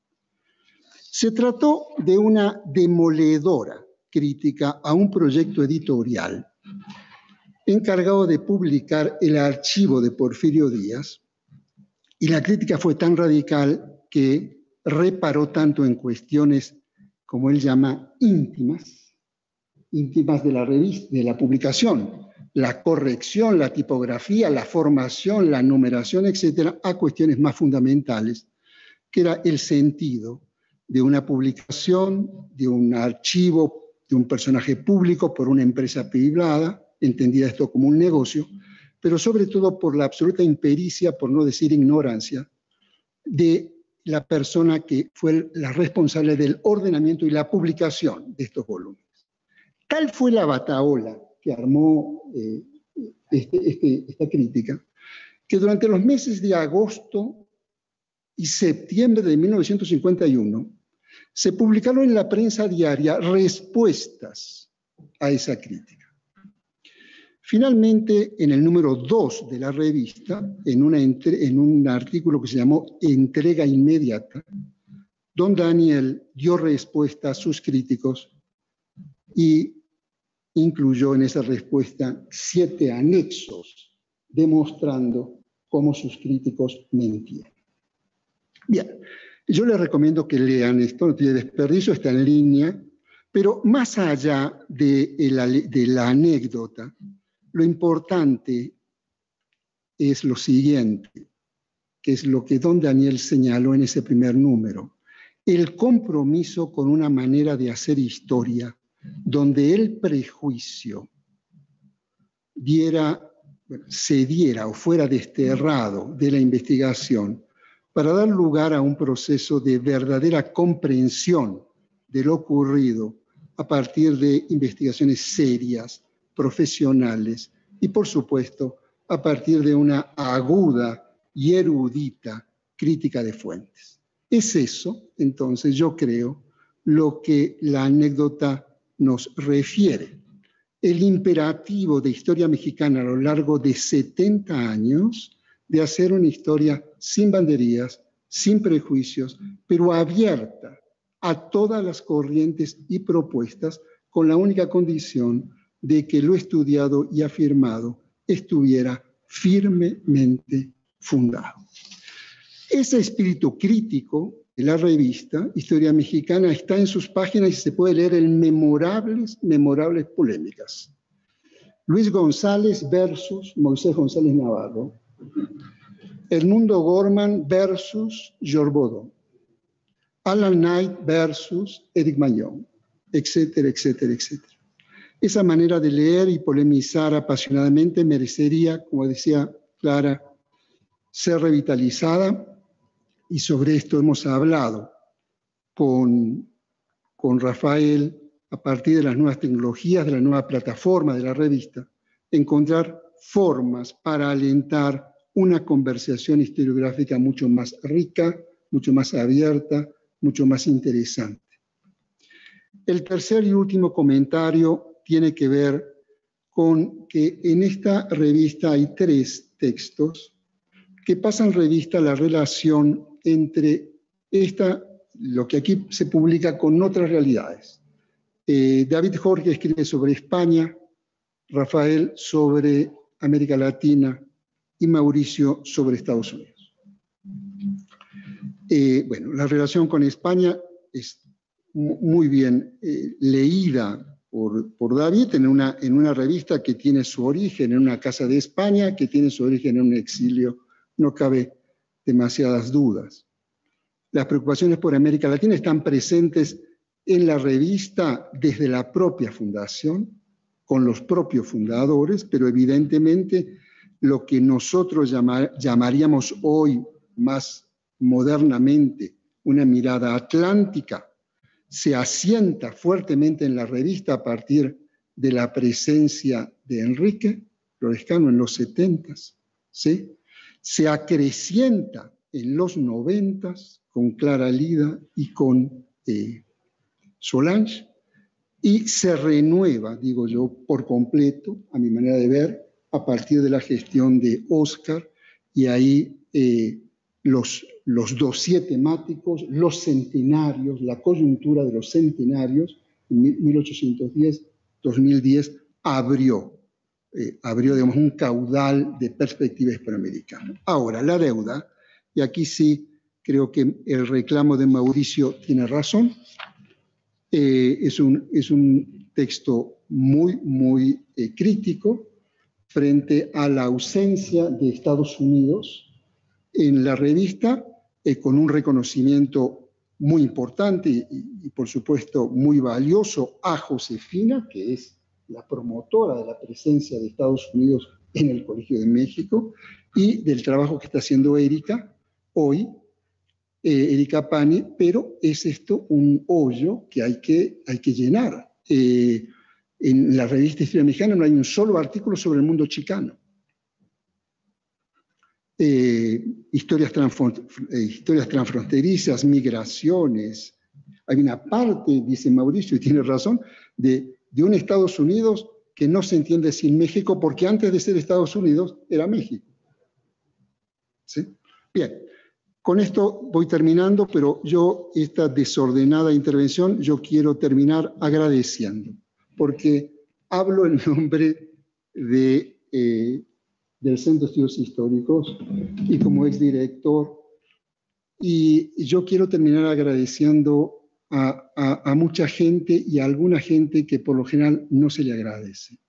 Se trató de una demoledora crítica a un proyecto editorial encargado de publicar el archivo de Porfirio Díaz, y la crítica fue tan radical que reparó tanto en cuestiones, como él llama, íntimas de la revista, de la publicación, la corrección, la tipografía, la formación, la numeración, etcétera, a cuestiones más fundamentales, que era el sentido de una publicación, de un archivo, de un personaje público por una empresa privada, entendida esto como un negocio, pero sobre todo por la absoluta impericia, por no decir ignorancia, de la persona que fue la responsable del ordenamiento y la publicación de estos volúmenes. Tal fue la batahola que armó esta crítica, que durante los meses de agosto y septiembre de 1951 se publicaron en la prensa diaria respuestas a esa crítica. Finalmente, en el número 2 de la revista, en un artículo que se llamó Entrega Inmediata, don Daniel dio respuesta a sus críticos y incluyó en esa respuesta 7 anexos demostrando cómo sus críticos mentían. Bien, yo les recomiendo que lean esto, no tiene desperdicio, está en línea, pero más allá de la anécdota, lo importante es lo siguiente, que es lo que don Daniel señaló en ese primer número, el compromiso con una manera de hacer historia donde el prejuicio cediera o fuera desterrado de la investigación para dar lugar a un proceso de verdadera comprensión de lo ocurrido a partir de investigaciones serias, profesionales y, por supuesto, a partir de una aguda y erudita crítica de fuentes. Es eso, entonces, yo creo, lo que la anécdota nos refiere. El imperativo de historia mexicana a lo largo de 70 años de hacer una historia sin banderías, sin prejuicios, pero abierta a todas las corrientes y propuestas, con la única condición de que lo estudiado y afirmado estuviera firmemente fundado. Ese espíritu crítico de la revista Historia Mexicana está en sus páginas y se puede leer en memorables polémicas. Luis González versus Moisés González Navarro. Edmundo Gorman versus George Baudot. Alan Knight versus Eric Mayón, etcétera, etcétera, etcétera. Esa manera de leer y polemizar apasionadamente merecería, como decía Clara, ser revitalizada, y sobre esto hemos hablado con Rafael a partir de las nuevas tecnologías, de la nueva plataforma de la revista, encontrar formas para alentar una conversación historiográfica mucho más rica, mucho más abierta, mucho más interesante. El tercer y último comentario tiene que ver con que en esta revista hay 3 textos que pasan revista a la relación entre esta lo que aquí se publica con otras realidades. David Jorge escribe sobre España, Rafael sobre América Latina y Mauricio sobre Estados Unidos. Bueno, la relación con España es muy bien leída por David en una revista que tiene su origen en una casa de España, que tiene su origen en un exilio, no cabe demasiadas dudas. Las preocupaciones por América Latina están presentes en la revista desde la propia fundación, con los propios fundadores, pero evidentemente lo que nosotros llamaríamos hoy más modernamente una mirada atlántica, se asienta fuertemente en la revista a partir de la presencia de Enrique Florescano en los 70s, ¿sí? Se acrecienta en los 90s con Clara Lida y con Solange, y se renueva, digo yo, por completo, a mi manera de ver, a partir de la gestión de Oscar, y ahí los dossiers temáticos, los centenarios, la coyuntura de los centenarios, en 1810-2010, abrió, digamos, un caudal de perspectiva hispanoamericana. Ahora, la deuda, y aquí sí creo que el reclamo de Mauricio tiene razón, es un texto muy crítico frente a la ausencia de Estados Unidos en la revista, con un reconocimiento muy importante y por supuesto muy valioso a Josefina, que es la promotora de la presencia de Estados Unidos en el Colegio de México, y del trabajo que está haciendo Erika hoy, Erika Pani, pero es esto un hoyo que hay que llenar. En la revista Historia Mexicana no hay un solo artículo sobre el mundo chicano. Historias transfronterizas, migraciones. Hay una parte, dice Mauricio, y tiene razón, de un Estados Unidos que no se entiende sin México, porque antes de ser Estados Unidos era México. ¿Sí? Bien, con esto voy terminando, pero yo, esta desordenada intervención, yo quiero terminar agradeciendo, porque hablo en nombre del Centro de Estudios Históricos y como exdirector, y yo quiero terminar agradeciendo a mucha gente y a alguna gente que por lo general no se le agradece.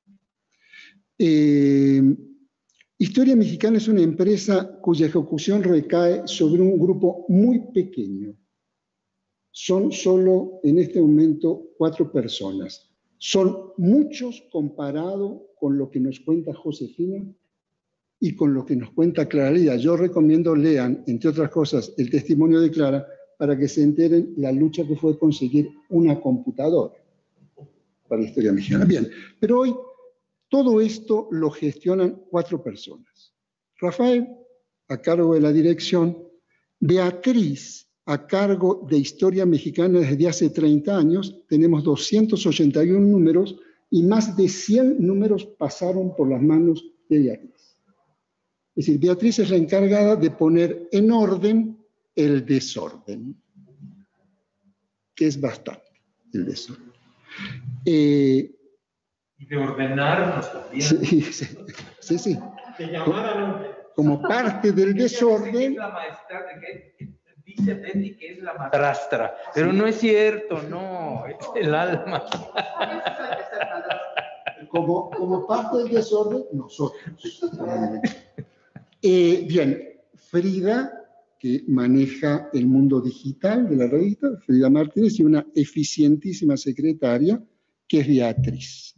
Historia Mexicana es una empresa cuya ejecución recae sobre un grupo muy pequeño. Son solo en este momento 4 personas. Son muchos comparado con lo que nos cuenta Josefina y con lo que nos cuenta Clara Lida. Yo recomiendo lean, entre otras cosas, el testimonio de Clara para que se enteren la lucha que fue conseguir una computadora para la Historia Mexicana. Bien, pero hoy todo esto lo gestionan 4 personas. Rafael, a cargo de la dirección, Beatriz, a cargo de Historia Mexicana desde hace 30 años, tenemos 281 números y más de 100 números pasaron por las manos de Beatriz. Es decir, Beatriz es la encargada de poner en orden el desorden, que es bastante el desorden. Y de ordenarnos también. Sí. Como parte del desorden. La maestra, dice Betty que es la madrastra, pero no es cierto, no, es el alma. Como parte del desorden, nosotros. Bien, Frida, que maneja el mundo digital de la revista, Frida Martínez, y una eficientísima secretaria, que es Beatriz.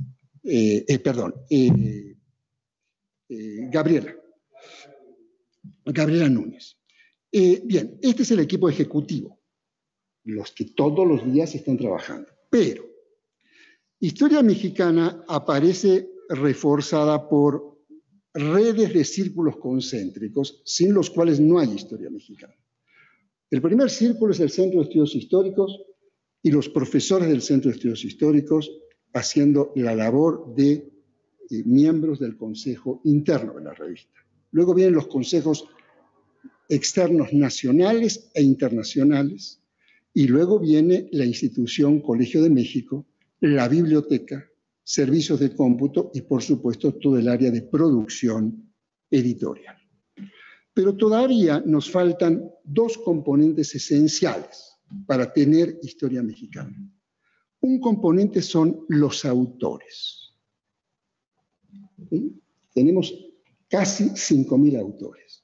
Gabriela Núñez. Bien, este es el equipo ejecutivo, los que todos los días están trabajando. Pero Historia Mexicana aparece reforzada por redes de círculos concéntricos, sin los cuales no hay Historia Mexicana. El primer círculo es el Centro de Estudios Históricos y los profesores del Centro de Estudios Históricos haciendo la labor de miembros del consejo interno de la revista. Luego vienen los consejos externos nacionales e internacionales, Y luego viene la institución Colegio de México, la biblioteca, servicios de cómputo y, por supuesto, todo el área de producción editorial. Pero todavía nos faltan dos componentes esenciales para tener historia mexicana. Un componente son los autores. ¿Sí? Tenemos casi 5.000 autores.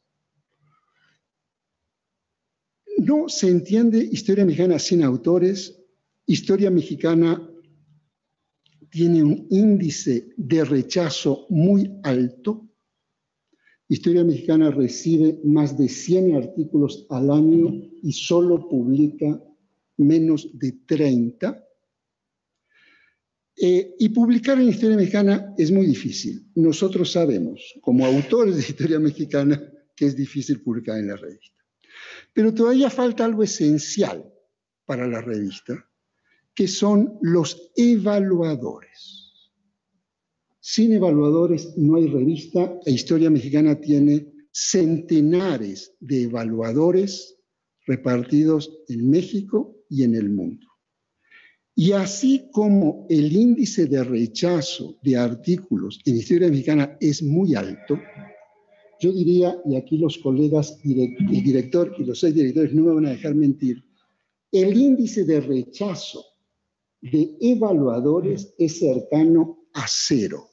No se entiende historia mexicana sin autores. Historia mexicana tiene un índice de rechazo muy alto. Historia mexicana recibe más de 100 artículos al año y solo publica menos de 30. Y publicar en historia mexicana es muy difícil. Nosotros sabemos, como autores de historia mexicana, que es difícil publicar en la revista. Pero todavía falta algo esencial para la revista, que son los evaluadores. Sin evaluadores no hay revista, e Historia Mexicana tiene centenares de evaluadores repartidos en México y en el mundo. Y así como el índice de rechazo de artículos en Historia Mexicana es muy alto, yo diría, y aquí los colegas, el director y los 6 directores no me van a dejar mentir, el índice de rechazo de evaluadores es cercano a 0.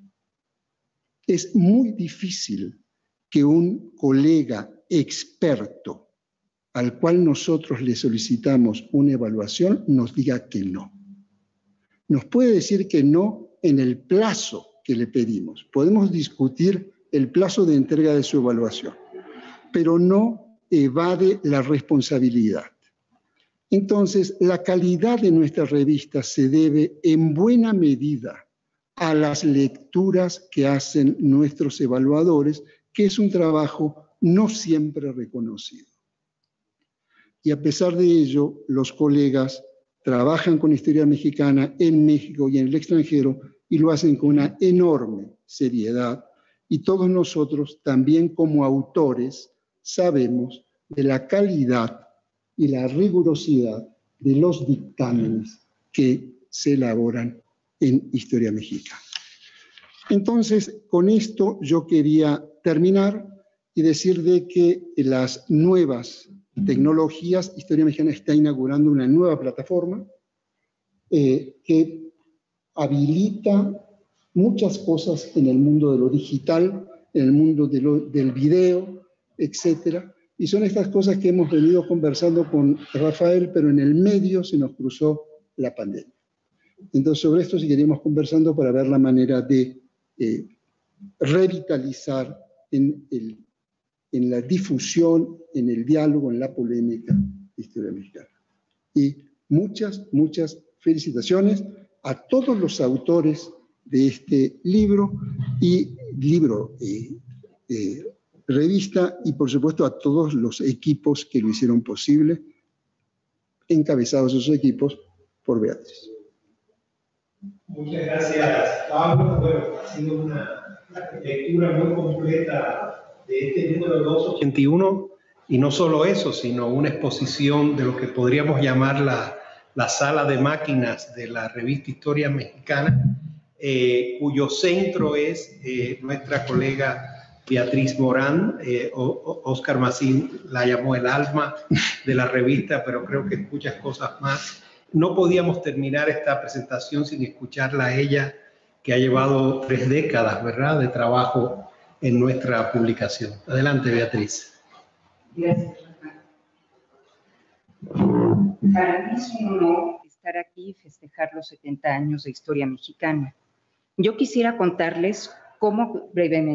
Es muy difícil que un colega experto al cual nosotros le solicitamos una evaluación nos diga que no. Nos puede decir que no en el plazo que le pedimos. Podemos discutir el plazo de entrega de su evaluación, pero no evade la responsabilidad. Entonces, la calidad de nuestra revista se debe en buena medida a las lecturas que hacen nuestros evaluadores, que es un trabajo no siempre reconocido. Y a pesar de ello, los colegas trabajan con Historia Mexicana en México y en el extranjero y lo hacen con una enorme seriedad. Y todos nosotros, también como autores, sabemos de la calidad y la rigurosidad de los dictámenes que se elaboran en Historia Mexicana. Entonces, con esto yo quería terminar y decir de que las nuevas tecnologías, Historia Mexicana está inaugurando una nueva plataforma que habilita muchas cosas en el mundo de lo digital, en el mundo del video, etc. Y son estas cosas que hemos venido conversando con Rafael, pero en el medio se nos cruzó la pandemia. Entonces, sobre esto seguiremos conversando para ver la manera de revitalizar en la difusión, en el diálogo, en la polémica de Historia Mexicana. Y muchas, muchas felicitaciones a todos los autores de este libro y revista, y por supuesto a todos los equipos que lo hicieron posible, encabezados esos equipos por Beatriz. Muchas gracias, Pablo. Bueno, ha sido una lectura muy completa de este número 281, y no solo eso, sino una exposición de lo que podríamos llamar la sala de máquinas de la revista Historia Mexicana, cuyo centro es nuestra colega Beatriz Morán. Oscar Macín la llamó el alma de la revista, pero creo que muchas cosas más. No podíamos terminar esta presentación sin escucharla a ella, que ha llevado 3 décadas, ¿verdad?, de trabajo en nuestra publicación. Adelante, Beatriz. Gracias, Rafael. Para mí es un honor estar aquí y festejar los 70 años de Historia Mexicana. Yo quisiera contarles cómo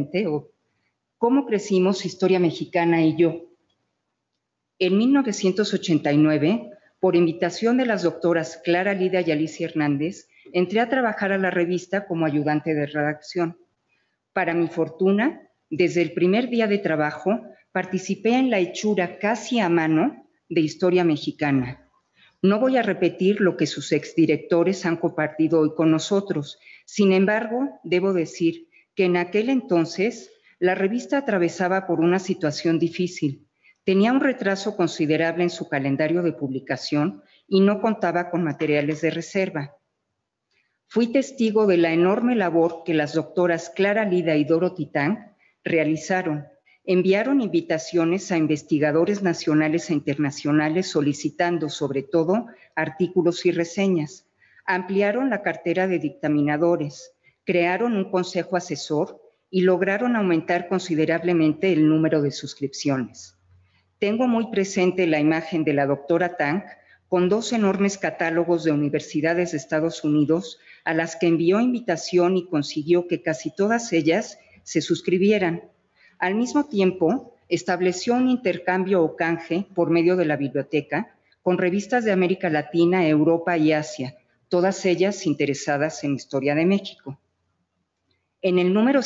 crecimos Historia Mexicana y yo. En 1989, por invitación de las doctoras Clara Lida y Alicia Hernández, entré a trabajar a la revista como ayudante de redacción. Para mi fortuna, desde el primer día de trabajo, participé en la hechura casi a mano de Historia Mexicana. No voy a repetir lo que sus exdirectores han compartido hoy con nosotros. Sin embargo, debo decir que en aquel entonces la revista atravesaba por una situación difícil. Tenía un retraso considerable en su calendario de publicación y no contaba con materiales de reserva. Fui testigo de la enorme labor que las doctoras Clara Lida y Dorothy Tang realizaron. Enviaron invitaciones a investigadores nacionales e internacionales solicitando, sobre todo, artículos y reseñas. Ampliaron la cartera de dictaminadores, crearon un consejo asesor y lograron aumentar considerablemente el número de suscripciones. Tengo muy presente la imagen de la doctora Tang con 2 enormes catálogos de universidades de Estados Unidos a las que envió invitación y consiguió que casi todas ellas se suscribieran. Al mismo tiempo, estableció un intercambio o canje por medio de la biblioteca con revistas de América Latina, Europa y Asia, todas ellas interesadas en historia de México. En el número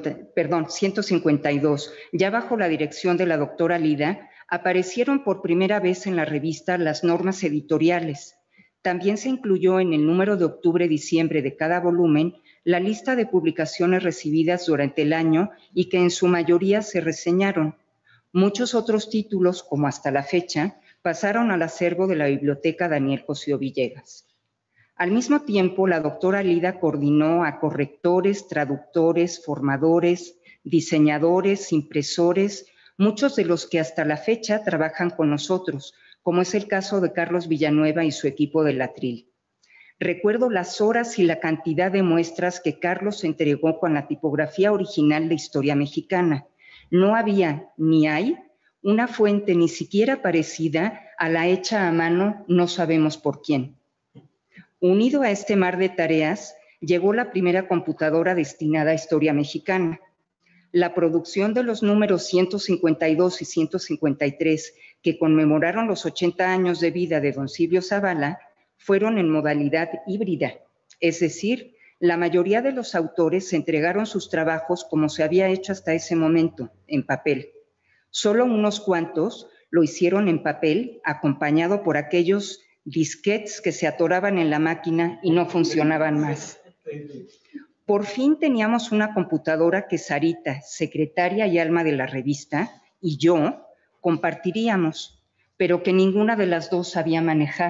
152, ya bajo la dirección de la doctora Lida, aparecieron por primera vez en la revista las normas editoriales. También se incluyó en el número de octubre-diciembre de cada volumen la lista de publicaciones recibidas durante el año y que en su mayoría se reseñaron. Muchos otros títulos, como hasta la fecha, pasaron al acervo de la Biblioteca Daniel Cosío Villegas. Al mismo tiempo, la doctora Lida coordinó a correctores, traductores, formadores, diseñadores, impresores, muchos de los que hasta la fecha trabajan con nosotros, como es el caso de Carlos Villanueva y su equipo del Atril. Recuerdo las horas y la cantidad de muestras que Carlos entregó con la tipografía original de Historia Mexicana. No había, ni hay, una fuente ni siquiera parecida a la hecha a mano, no sabemos por quién. Unido a este mar de tareas, llegó la primera computadora destinada a Historia Mexicana. La producción de los números 152 y 153, que conmemoraron los 80 años de vida de don Silvio Zavala, fueron en modalidad híbrida, es decir, la mayoría de los autores entregaron sus trabajos como se había hecho hasta ese momento, en papel. Solo unos cuantos lo hicieron en papel, acompañado por aquellos disquetes que se atoraban en la máquina y no funcionaban más. Por fin teníamos una computadora que Sarita, secretaria y alma de la revista, y yo compartiríamos, pero que ninguna de las dos sabía manejar.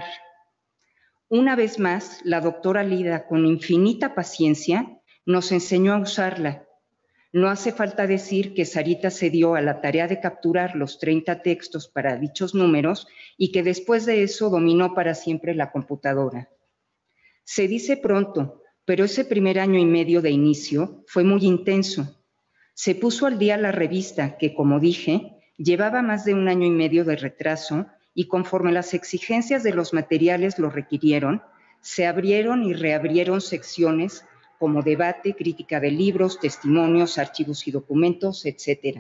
Una vez más, la doctora Lida, con infinita paciencia, nos enseñó a usarla. No hace falta decir que Sarita se dio a la tarea de capturar los 30 textos para dichos números y que después de eso dominó para siempre la computadora. Se dice pronto, pero ese primer año y medio de inicio fue muy intenso. Se puso al día la revista que, como dije, llevaba más de 1 año y medio de retraso y conforme las exigencias de los materiales lo requirieron, se abrieron y reabrieron secciones como debate, crítica de libros, testimonios, archivos y documentos, etc.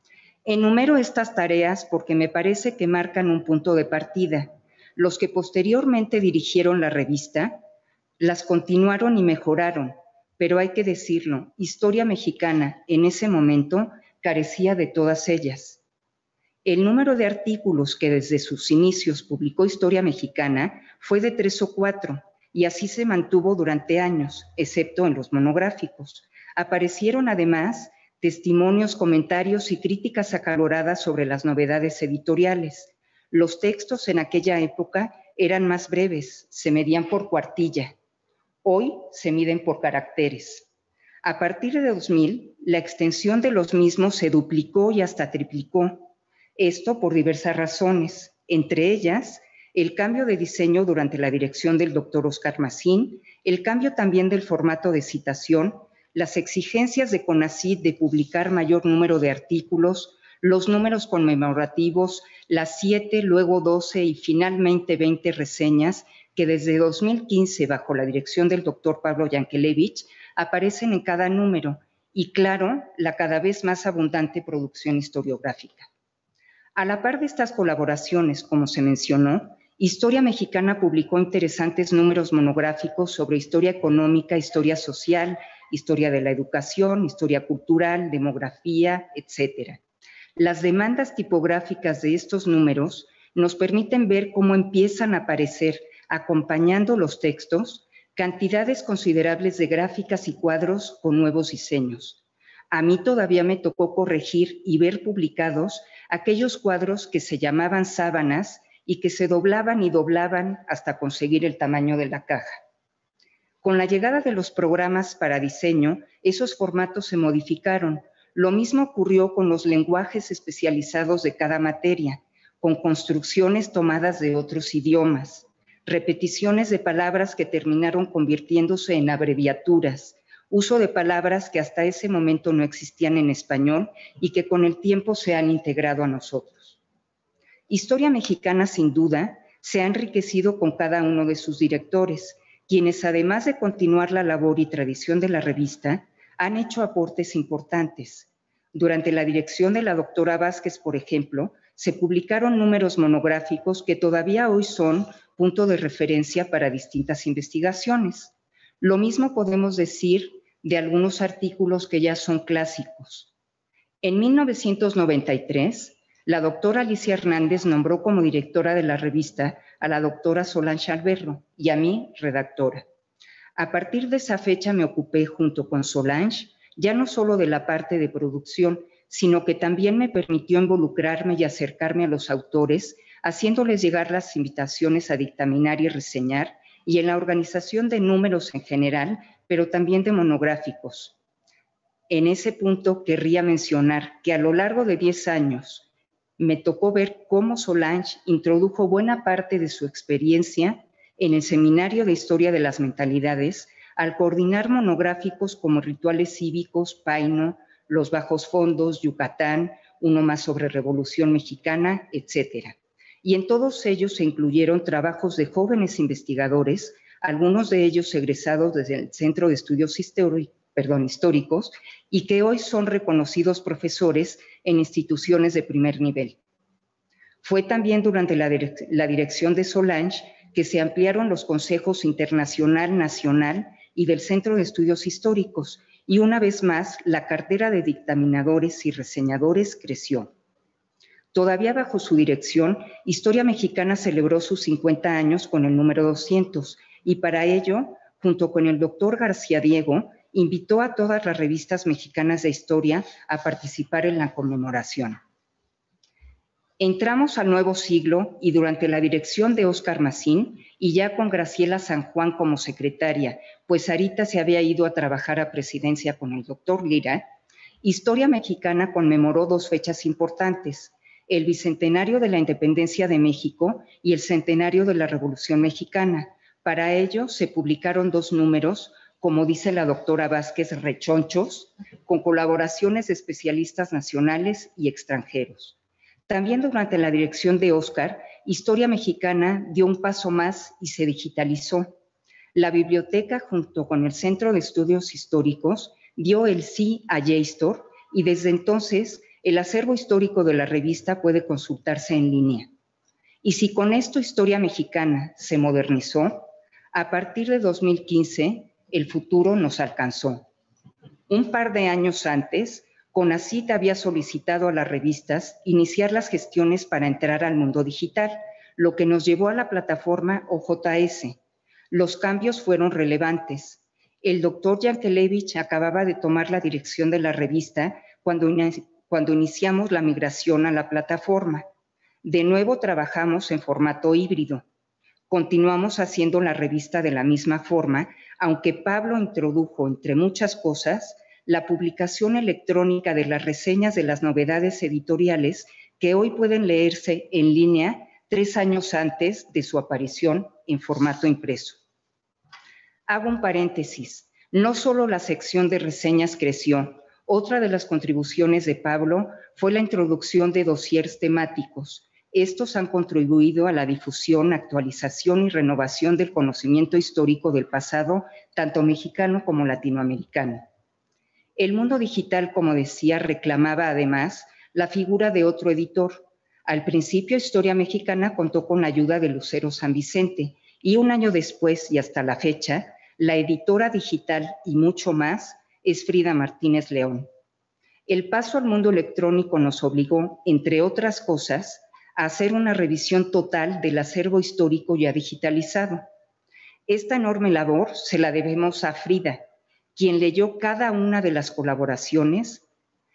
Enumero estas tareas porque me parece que marcan un punto de partida. Los que posteriormente dirigieron la revista las continuaron y mejoraron, pero hay que decirlo, Historia Mexicana en ese momento carecía de todas ellas. El número de artículos que desde sus inicios publicó Historia Mexicana fue de 3 o 4, y así se mantuvo durante años, excepto en los monográficos. Aparecieron además testimonios, comentarios y críticas acaloradas sobre las novedades editoriales. Los textos en aquella época eran más breves, se medían por cuartilla. Hoy se miden por caracteres. A partir de 2000, la extensión de los mismos se duplicó y hasta triplicó. Esto por diversas razones, entre ellas el cambio de diseño durante la dirección del doctor Oscar Macín, el cambio también del formato de citación, las exigencias de CONACYT de publicar mayor número de artículos, los números conmemorativos, las 7, luego 12 y finalmente 20 reseñas que desde 2015, bajo la dirección del doctor Pablo Yankelevich, aparecen en cada número y, claro, la cada vez más abundante producción historiográfica. A la par de estas colaboraciones, como se mencionó, Historia Mexicana publicó interesantes números monográficos sobre historia económica, historia social, historia de la educación, historia cultural, demografía, etc. Las demandas tipográficas de estos números nos permiten ver cómo empiezan a aparecer, acompañando los textos, cantidades considerables de gráficas y cuadros con nuevos diseños. A mí todavía me tocó corregir y ver publicados aquellos cuadros que se llamaban sábanas y que se doblaban y doblaban hasta conseguir el tamaño de la caja. Con la llegada de los programas para diseño, esos formatos se modificaron. Lo mismo ocurrió con los lenguajes especializados de cada materia, con construcciones tomadas de otros idiomas, repeticiones de palabras que terminaron convirtiéndose en abreviaturas, uso de palabras que hasta ese momento no existían en español y que con el tiempo se han integrado a nosotros. Historia Mexicana, sin duda, se ha enriquecido con cada uno de sus directores, quienes, además de continuar la labor y tradición de la revista, han hecho aportes importantes. Durante la dirección de la doctora Vázquez, por ejemplo, se publicaron números monográficos que todavía hoy son punto de referencia para distintas investigaciones. Lo mismo podemos decir de algunos artículos que ya son clásicos. En 1993, la doctora Alicia Hernández nombró como directora de la revista a la doctora Solange Alberro y a mí redactora. A partir de esa fecha me ocupé junto con Solange ya no solo de la parte de producción, sino que también me permitió involucrarme y acercarme a los autores, haciéndoles llegar las invitaciones a dictaminar y reseñar, y en la organización de números en general, pero también de monográficos. En ese punto querría mencionar que a lo largo de 10 años me tocó ver cómo Solange introdujo buena parte de su experiencia en el Seminario de Historia de las Mentalidades al coordinar monográficos como Rituales Cívicos, Paino, Los Bajos Fondos, Yucatán, uno más sobre Revolución Mexicana, etc. Y en todos ellos se incluyeron trabajos de jóvenes investigadores, algunos de ellos egresados desde el Centro de Estudios Históricos, y que hoy son reconocidos profesores en instituciones de primer nivel. Fue también durante la dirección de Solange que se ampliaron los consejos internacional, nacional y del Centro de Estudios Históricos, y una vez más la cartera de dictaminadores y reseñadores creció. Todavía bajo su dirección, Historia Mexicana celebró sus 50 años con el número 200, y para ello, junto con el doctor García Diego, invitó a todas las revistas mexicanas de historia a participar en la conmemoración. Entramos al nuevo siglo y durante la dirección de Óscar Macín y ya con Graciela San Juan como secretaria, pues Sarita se había ido a trabajar a presidencia con el doctor Lira, Historia Mexicana conmemoró 2 fechas importantes, el bicentenario de la independencia de México y el centenario de la Revolución Mexicana. Para ello se publicaron 2 números, como dice la doctora Vázquez, rechonchos, con colaboraciones de especialistas nacionales y extranjeros. También durante la dirección de Óscar, Historia Mexicana dio un paso más y se digitalizó. La biblioteca, junto con el Centro de Estudios Históricos, dio el sí a JSTOR y desde entonces el acervo histórico de la revista puede consultarse en línea. Y si con esto Historia Mexicana se modernizó, a partir de 2015 el futuro nos alcanzó. Un par de años antes, CONACYT había solicitado a las revistas iniciar las gestiones para entrar al mundo digital, lo que nos llevó a la plataforma OJS. Los cambios fueron relevantes. El doctor Yankelevich acababa de tomar la dirección de la revista cuando iniciamos la migración a la plataforma. De nuevo trabajamos en formato híbrido. Continuamos haciendo la revista de la misma forma, aunque Pablo introdujo, entre muchas cosas, la publicación electrónica de las reseñas de las novedades editoriales que hoy pueden leerse en línea 3 años antes de su aparición en formato impreso. Hago un paréntesis. No solo la sección de reseñas creció, otra de las contribuciones de Pablo fue la introducción de dossiers temáticos. Estos han contribuido a la difusión, actualización y renovación del conocimiento histórico del pasado, tanto mexicano como latinoamericano. El mundo digital, como decía, reclamaba además la figura de otro editor. Al principio, Historia Mexicana contó con la ayuda de Lucero San Vicente y un año después y hasta la fecha, la editora digital y mucho más es Frida Martínez León. El paso al mundo electrónico nos obligó, entre otras cosas, a hacer una revisión total del acervo histórico ya digitalizado. Esta enorme labor se la debemos a Frida, quien leyó cada una de las colaboraciones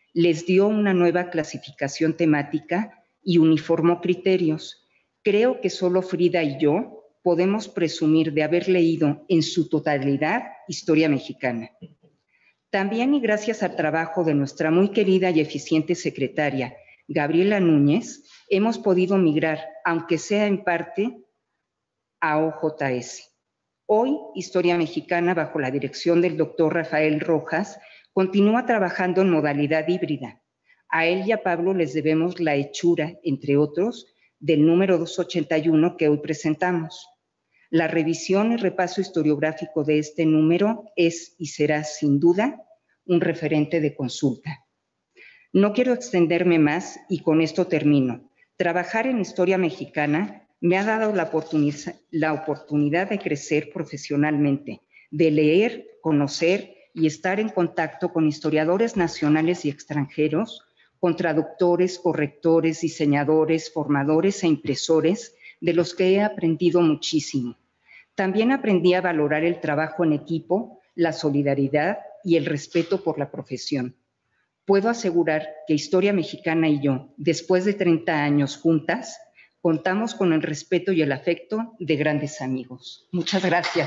les dio una nueva clasificación temática y uniformó criterios. Creo que solo Frida y yo podemos presumir de haber leído en su totalidad Historia Mexicana. También y gracias al trabajo de nuestra muy querida y eficiente secretaria, Gabriela Núñez, hemos podido migrar, aunque sea en parte, a OJS. Hoy, Historia Mexicana, bajo la dirección del doctor Rafael Rojas, continúa trabajando en modalidad híbrida. A él y a Pablo les debemos la hechura, entre otros, del número 281 que hoy presentamos. La revisión y repaso historiográfico de este número es y será, sin duda, un referente de consulta. No quiero extenderme más y con esto termino. Trabajar en Historia Mexicana me ha dado la oportunidad de crecer profesionalmente, de leer, conocer y estar en contacto con historiadores nacionales y extranjeros, con traductores, correctores, diseñadores, formadores e impresores, de los que he aprendido muchísimo. También aprendí a valorar el trabajo en equipo, la solidaridad y el respeto por la profesión. Puedo asegurar que Historia Mexicana y yo, después de 30 años juntas, contamos con el respeto y el afecto de grandes amigos. Muchas gracias.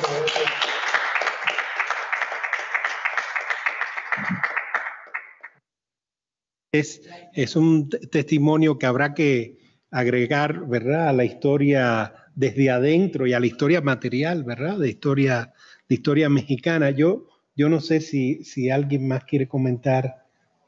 Es un testimonio que habrá que agregar, ¿verdad?, a la historia desde adentro y a la historia material, ¿verdad?, de historia mexicana. Yo no sé si alguien más quiere comentar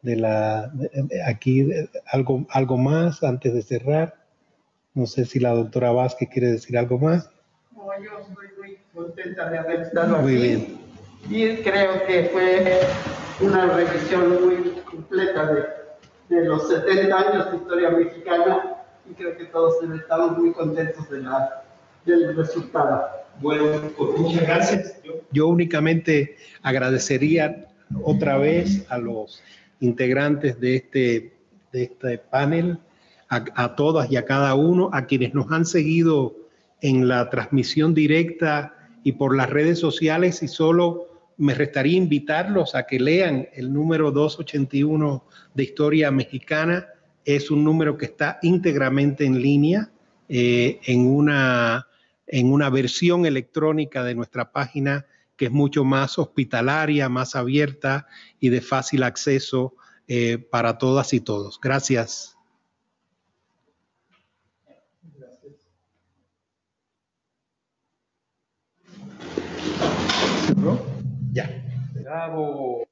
algo más antes de cerrar. No sé si la doctora Vázquez quiere decir algo más. No, yo estoy muy contenta de haber estado muy aquí. Bien. Y creo que fue una revisión muy completa de los 70 años de historia mexicana y creo que todos estamos muy contentos del resultado. Bueno, pues muchas gracias. Yo únicamente agradecería otra vez a los integrantes de este panel, a todas y a cada uno, a quienes nos han seguido en la transmisión directa y por las redes sociales, y solo me restaría invitarlos a que lean el número 281 de Historia Mexicana. Es un número que está íntegramente en línea en una versión electrónica de nuestra página que es mucho más hospitalaria, más abierta y de fácil acceso para todas y todos. Gracias. ¿Cerró? Ya. Bravo.